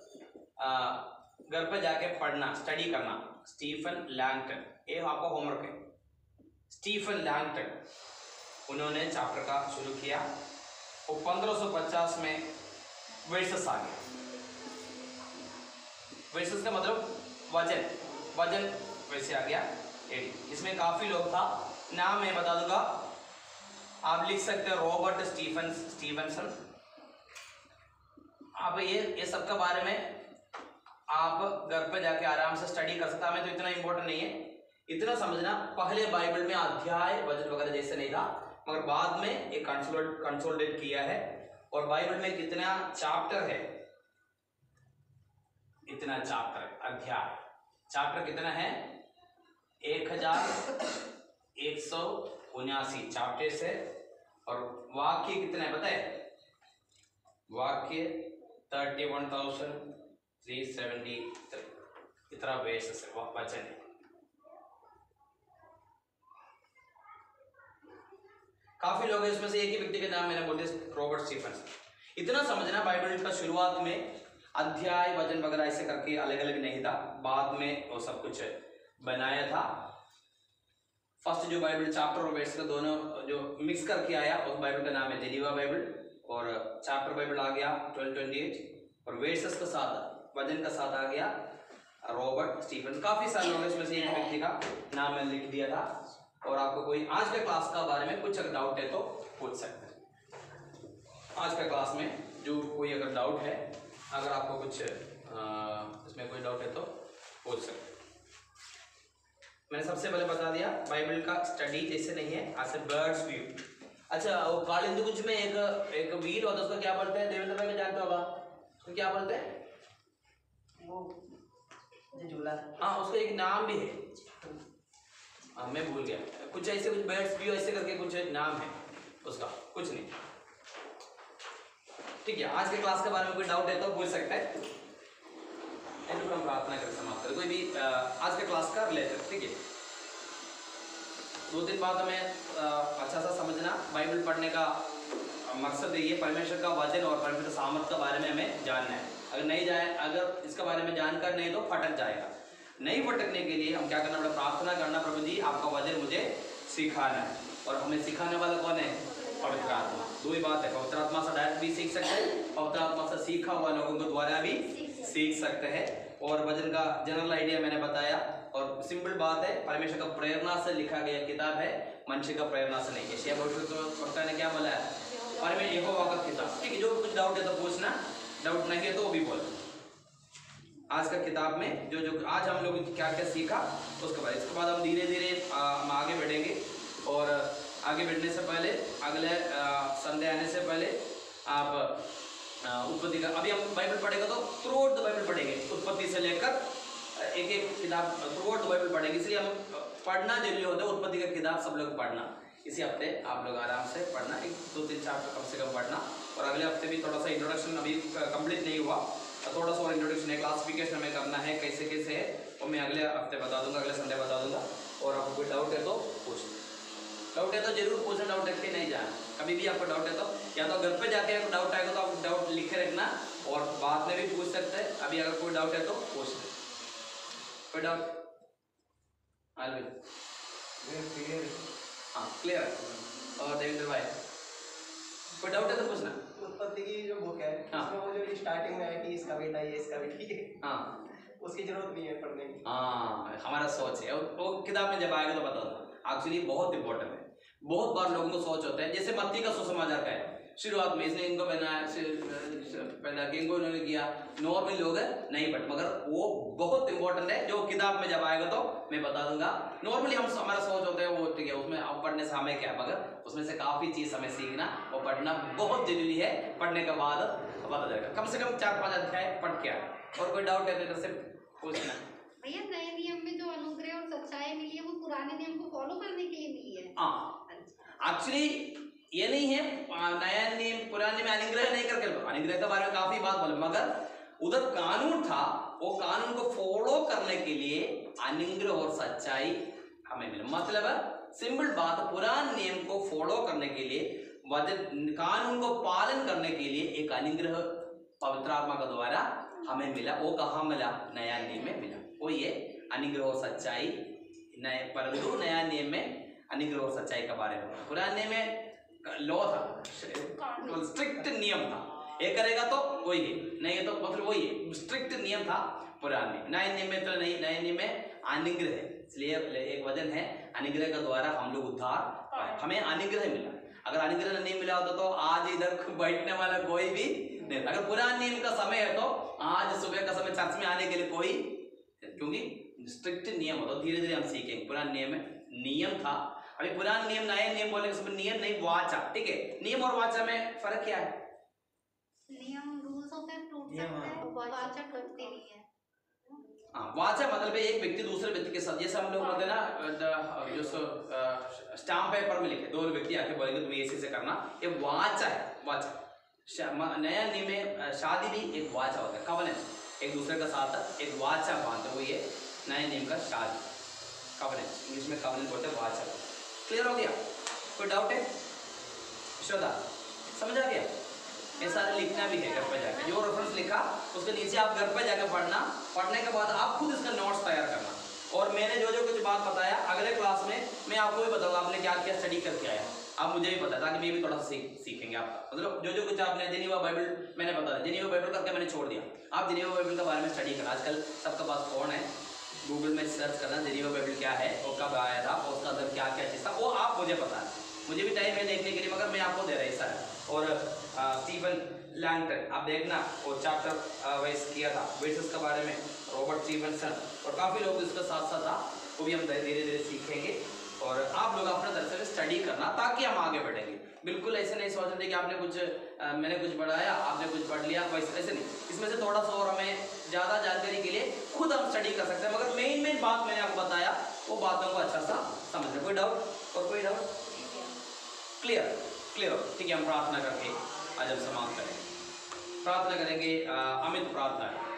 घर पर जाके पढ़ना, स्टडी करना। स्टीफन लैंगटन, ये आपका होमवर्क है। स्टीफन लैंगटन, उन्होंने चैप्टर का शुरू किया और पंद्रह सौ पचास में वर्सेस आ गया। वर्सेस का मतलब वजन, वजन वैसे आ गया एडी। इसमें काफी लोग था, नाम मैं बता दूंगा, आप लिख सकते हैं रॉबर्ट स्टीफन स्टीवनसन। आप ये ये सब के बारे में आप घर पे जाके आराम से स्टडी कर सकते हैं, हमें तो इतना इंपॉर्टेंट नहीं है। इतना समझना, पहले बाइबल में अध्याय वचन वगैरह जैसे नहीं था, मगर बाद में एक कंसोलिडेट कंसोलिडेट किया है। और बाइबल में कितना चैप्टर है, इतना चैप्टर, अध्याय चैप्टर कितना है, एक हजार एक सौ उन्यासी चैप्टर्स है। और वाक्य कितना है पता है, वाक्य thirty one thousand three seventy three, इतना वर्सेस है, वचन है। काफी लोग हैं, इसमें से एक ही व्यक्ति के नाम मैंने बोल दिया, रॉबर्ट स्टीफनसन। इतना समझना, बाइबल का शुरुआत में अध्याय वचन वगैरह ऐसे करके अलग अलग नहीं था, बाद में वो सब कुछ बनाया था। फर्स्ट जो बाइबल चैप्टर और वर्स का दोनों जो मिक्स करके आया, उस बाइबल का नाम है जेनीवा बाइबल। और चैप्टर बाइबल आ गया ट्वेल्व ट्वेंटी एट और वर्सेस के साथ, वचन का साथ आ गया रॉबर्ट स्टीफन। काफी सारे लोग, इसमें से एक व्यक्ति का नाम मैंने लिख दिया था। और आपको कोई आज के क्लास का बारे में कुछ अगर डाउट है तो पूछ सकते हैं। आज का क्लास में जो कोई अगर डाउट है, अगर आपको कुछ आ, इसमें कोई डाउट है तो पूछ सकते हैं। मैंने सबसे पहले बता दिया, बाइबल का स्टडी जैसे नहीं है, ऐसे बर्ड्स व्यू। अच्छा, वो कालिंदी कुंज में एक एक व्हील होता है, उसको क्या बोलते हैं, देवेंद्र भाई में जानते होगा, उसको क्या बोलते हैं, वो झूला, हाँ उसका एक नाम भी है, हाँ मैं भूल गया, कुछ ऐसे कुछ बर्ड्स व्यू ऐसे करके कुछ नाम है उसका, कुछ नहीं। ठीक है, आज के क्लास के बारे में कोई डाउट है तो पूछ सकते हैं, नहीं तो हम प्रार्थना कर समाप्त करें। कोई भी आ, आज के क्लास का रिलेटेड, ठीक है। दो तीन बात हमें अच्छा सा समझना, बाइबल पढ़ने का मकसद ये है, परमेश्वर का वचन और परमेश्वर सामर्थ के बारे में हमें जानना है। अगर नहीं जाए, अगर इसके बारे में जानकर नहीं तो फटक जाएगा। नहीं फटकने के लिए हम क्या करना पड़ेगा, प्रार्थना करना, प्रभु जी आपका वचन मुझे सिखाना है। और हमें सिखाने वाला कौन है, पवित्र आत्मा। दो ही बात है, पवित्र आत्मा से डायरेक्ट भी सीख सकते हैं, पवित्र आत्मा से सीखा हुआ लोगों के द्वारा भी सीख सकते हैं। और वचन का जनरल आइडिया मैंने बताया, और सिंपल बात है, परमेश्वर का प्रेरणा से लिखा गया किताब है, मनुष्य का प्रेरणा से नहीं। यशायाह भविष्यवक्ता ने क्या बोला है, परमेश्वर यहोवा का किताब। ठीक है, जो कुछ डाउट है तो पूछना, डाउट नहीं है तो वो भी बोल। आज का किताब में जो जो आज हम लोग क्या क्या सीखा उसके बाद, इसके बाद हम धीरे धीरे हम आगे बढ़ेंगे। और आगे बढ़ने से पहले अगले संडे आने से पहले आप उत्पत्ति का, अभी हम बाइबल पढ़ेगा तो थ्रू आउट द बाइबल पढ़ेंगे, उत्पत्ति से लेकर एक एक किताब थ्रू आउट द बाइबल पढ़ेंगे। इसलिए हम पढ़ना जरूरी होता है, उत्पत्ति का किताब सब लोग पढ़ना। इसी हफ्ते आप लोग आराम से पढ़ना, एक दो तीन चार कम से कम पढ़ना। और अगले हफ्ते भी थोड़ा सा इंट्रोडक्शन अभी कंप्लीट नहीं हुआ, थोड़ा सा और इंट्रोडक्शन है, क्लासिफिकेशन हमें करना है कैसे कैसे है, और मैं अगले हफ्ते बता दूंगा, अगले संडे बता दूंगा। और आपको कोई डाउट है तो पूछ, डाउट है तो जरूर पूछना, डाउट रख के नहीं जाना। कभी भी आपको डाउट है तो या तो घर पे जाके आपको डाउट आएगा तो आप डाउट लिखे रखना, और बाद में भी पूछ सकते हैं। अभी अगर कोई डाउट है तो पूछ ले। कोई डाउट? क्लियर? हाँ क्लियर है। और देवेंद्र भाई कोई डाउट है तो पूछना। उत्पत्ति की जो बुक है, हाँ। उसमें वो जो स्टार्टिंग में है कि इसका बेटा ये इसका बेटी है, हाँ उसकी जरूरत नहीं है पढ़ने की। हाँ हमारा सोच है, वो किताब में जब आएगा तो बता दो। एक्चुअली बहुत इंपॉर्टेंट है। बहुत बार लोगों को सोच होता है, जैसे मत्ती का सुसमाचार का है, शुरुआत में इसने इनको बनाया, पैदा किया, इनको इन्होंने किया, नॉर्मल लोग है नहीं पढ़, मगर वो बहुत इंपॉर्टेंट है। जो किताब में जब आएगा तो मैं बता दूंगा। नॉर्मली हम हमारा सोच होता है वो ठीक है, उसमें अब पढ़ने से हमें क्या, मगर उसमें से काफी चीज हमें सीखना और पढ़ना बहुत जरूरी है। पढ़ने के बाद पता चलेगा, कम से कम चार पांच अध्याय पढ़ के आए। और कोई डाउट है तो इधर से पूछना। भैया नए नियम में जो अनुग्रह और सच्चाई मिली है वो पुराने नियम को फॉलो करने के लिए मिली है। हाँ एक्चुअली ये नहीं है नया नियम पुराने में अनुग्रह नहीं करके, अनुग्रह के बारे में काफी बात बोले, मगर उधर कानून था, वो कानून को फॉलो करने के लिए अनुग्रह और सच्चाई हमें मिला। मतलब सिंपल बात, पुराने नियम को फॉलो करने के लिए, कानून को पालन करने के लिए एक अनुग्रह पवित्र आत्मा के द्वारा हमें मिला। वो कहाँ मिला? नया नियम में मिला। वो ये अनुग्रह और सच्चाई नए, परंतु नया नियम में अनुग्रह और सच्चाई के बारे में, पुराने में लॉ था, स्ट्रिक्ट नियम था, ये करेगा तो वही है, नहीं है तो मतलब वही है, स्ट्रिक्ट नियम था पुराने। नए नियम में तो नहीं, नए नियम में अनुग्रह है, इसलिए एक वजन है अनुग्रह के द्वारा हम लोग उद्धार पाए, हमें अनुग्रह मिला। अगर अनुग्रह नहीं मिला होता तो आज इधर बैठने वाला कोई भी नहीं। अगर पुराने नियम का समय है तो आज सुबह का समय चर्च में आने के लिए कोई, क्योंकि स्ट्रिक्ट नियम होता, धीरे धीरे हम सीखेंगे। पुराने नियम में नियम था, अभी पुराने नियम नए नियम बोले उसमें नियम नहीं, वाचा। ठीक है, नियम और वाचा में फर्क क्या है? नियम रूल्स होते हैं, टूट सकते हैं, वाचा टूटती नहीं है। हाँ, वाचा मतलब है एक व्यक्ति दूसरे व्यक्ति के साथ, जैसे हम लोग बोलते हैं ना, जो स्टाम्प पेपर में लिखे, दो व्यक्ति आके बोलेंगे तुम्हें ऐसे से करना, ये वाचा है, वाचा। नया नियम में शादी भी एक वाचा होता है, कवनेंट, एक दूसरे का साथ एक वाचा बांधते, वो ये नए नियम का शादी, कवनेंट, इंग्लिश में कवनेंट बोलते हैं, वाचा। क्लियर हो गया? कोई डाउट है? श्रद्धा समझ आ गया? ये सारे लिखना भी है घर पे जाके, जो रेफरेंस लिखा उसके नीचे आप घर पे जाके पढ़ना, पढ़ने के बाद आप खुद इसका नोट्स तैयार करना। और मैंने जो जो कुछ बात बताया अगले क्लास में मैं आपको भी बताऊंगा आपने क्या क्या स्टडी करके आया, आप मुझे भी पता, ताकि मैं भी थोड़ा सा सीख सीखेंगे आपका। मतलब जो जो कुछ आपने जेनेवा बाइबल मैंने बताया, जेनेवा बाइबल करके मैंने छोड़ दिया, आप जेनेवा बाइबल के बारे में स्टडी करना। आजकल सबके पास फोन है, गूगल में सर्च करना जेनेवा बाइबल क्या है और कब आया था और उसका अंदर क्या क्या चीज़ था, वो आप मुझे पता है, मुझे भी टाइम है देखने के लिए, मगर मैं आपको दे रहा है सर। और स्टीफन लैंगटन आप देखना, वो चैप्टर वाइज किया था वेसेस के बारे में, रॉबर्ट स्टीफनसन और काफ़ी लोग इसका साथ साथ था, वो भी हम धीरे धीरे सीखेंगे। और आप लोग अपने तरफ से स्टडी करना ताकि हम आगे बढ़ेंगे। बिल्कुल ऐसे नहीं सोच रहे कि आपने कुछ आ, मैंने कुछ पढ़ाया आपने कुछ पढ़ लिया, वैसे ऐसे नहीं, इसमें से थोड़ा सा और हमें ज़्यादा जानकारी के लिए खुद हम स्टडी कर सकते हैं, मगर मेन मेन बात मैंने आपको बताया वो बातों को अच्छा सा समझ लें। कोई डाउट? और कोई डाउट? क्लियर क्लियर हो? ठीक है, हम प्रार्थना करके आज हम समाप्त करेंगे। प्रार्थना करेंगे, अमित प्रार्थना है।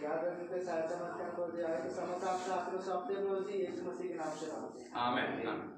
आमीन।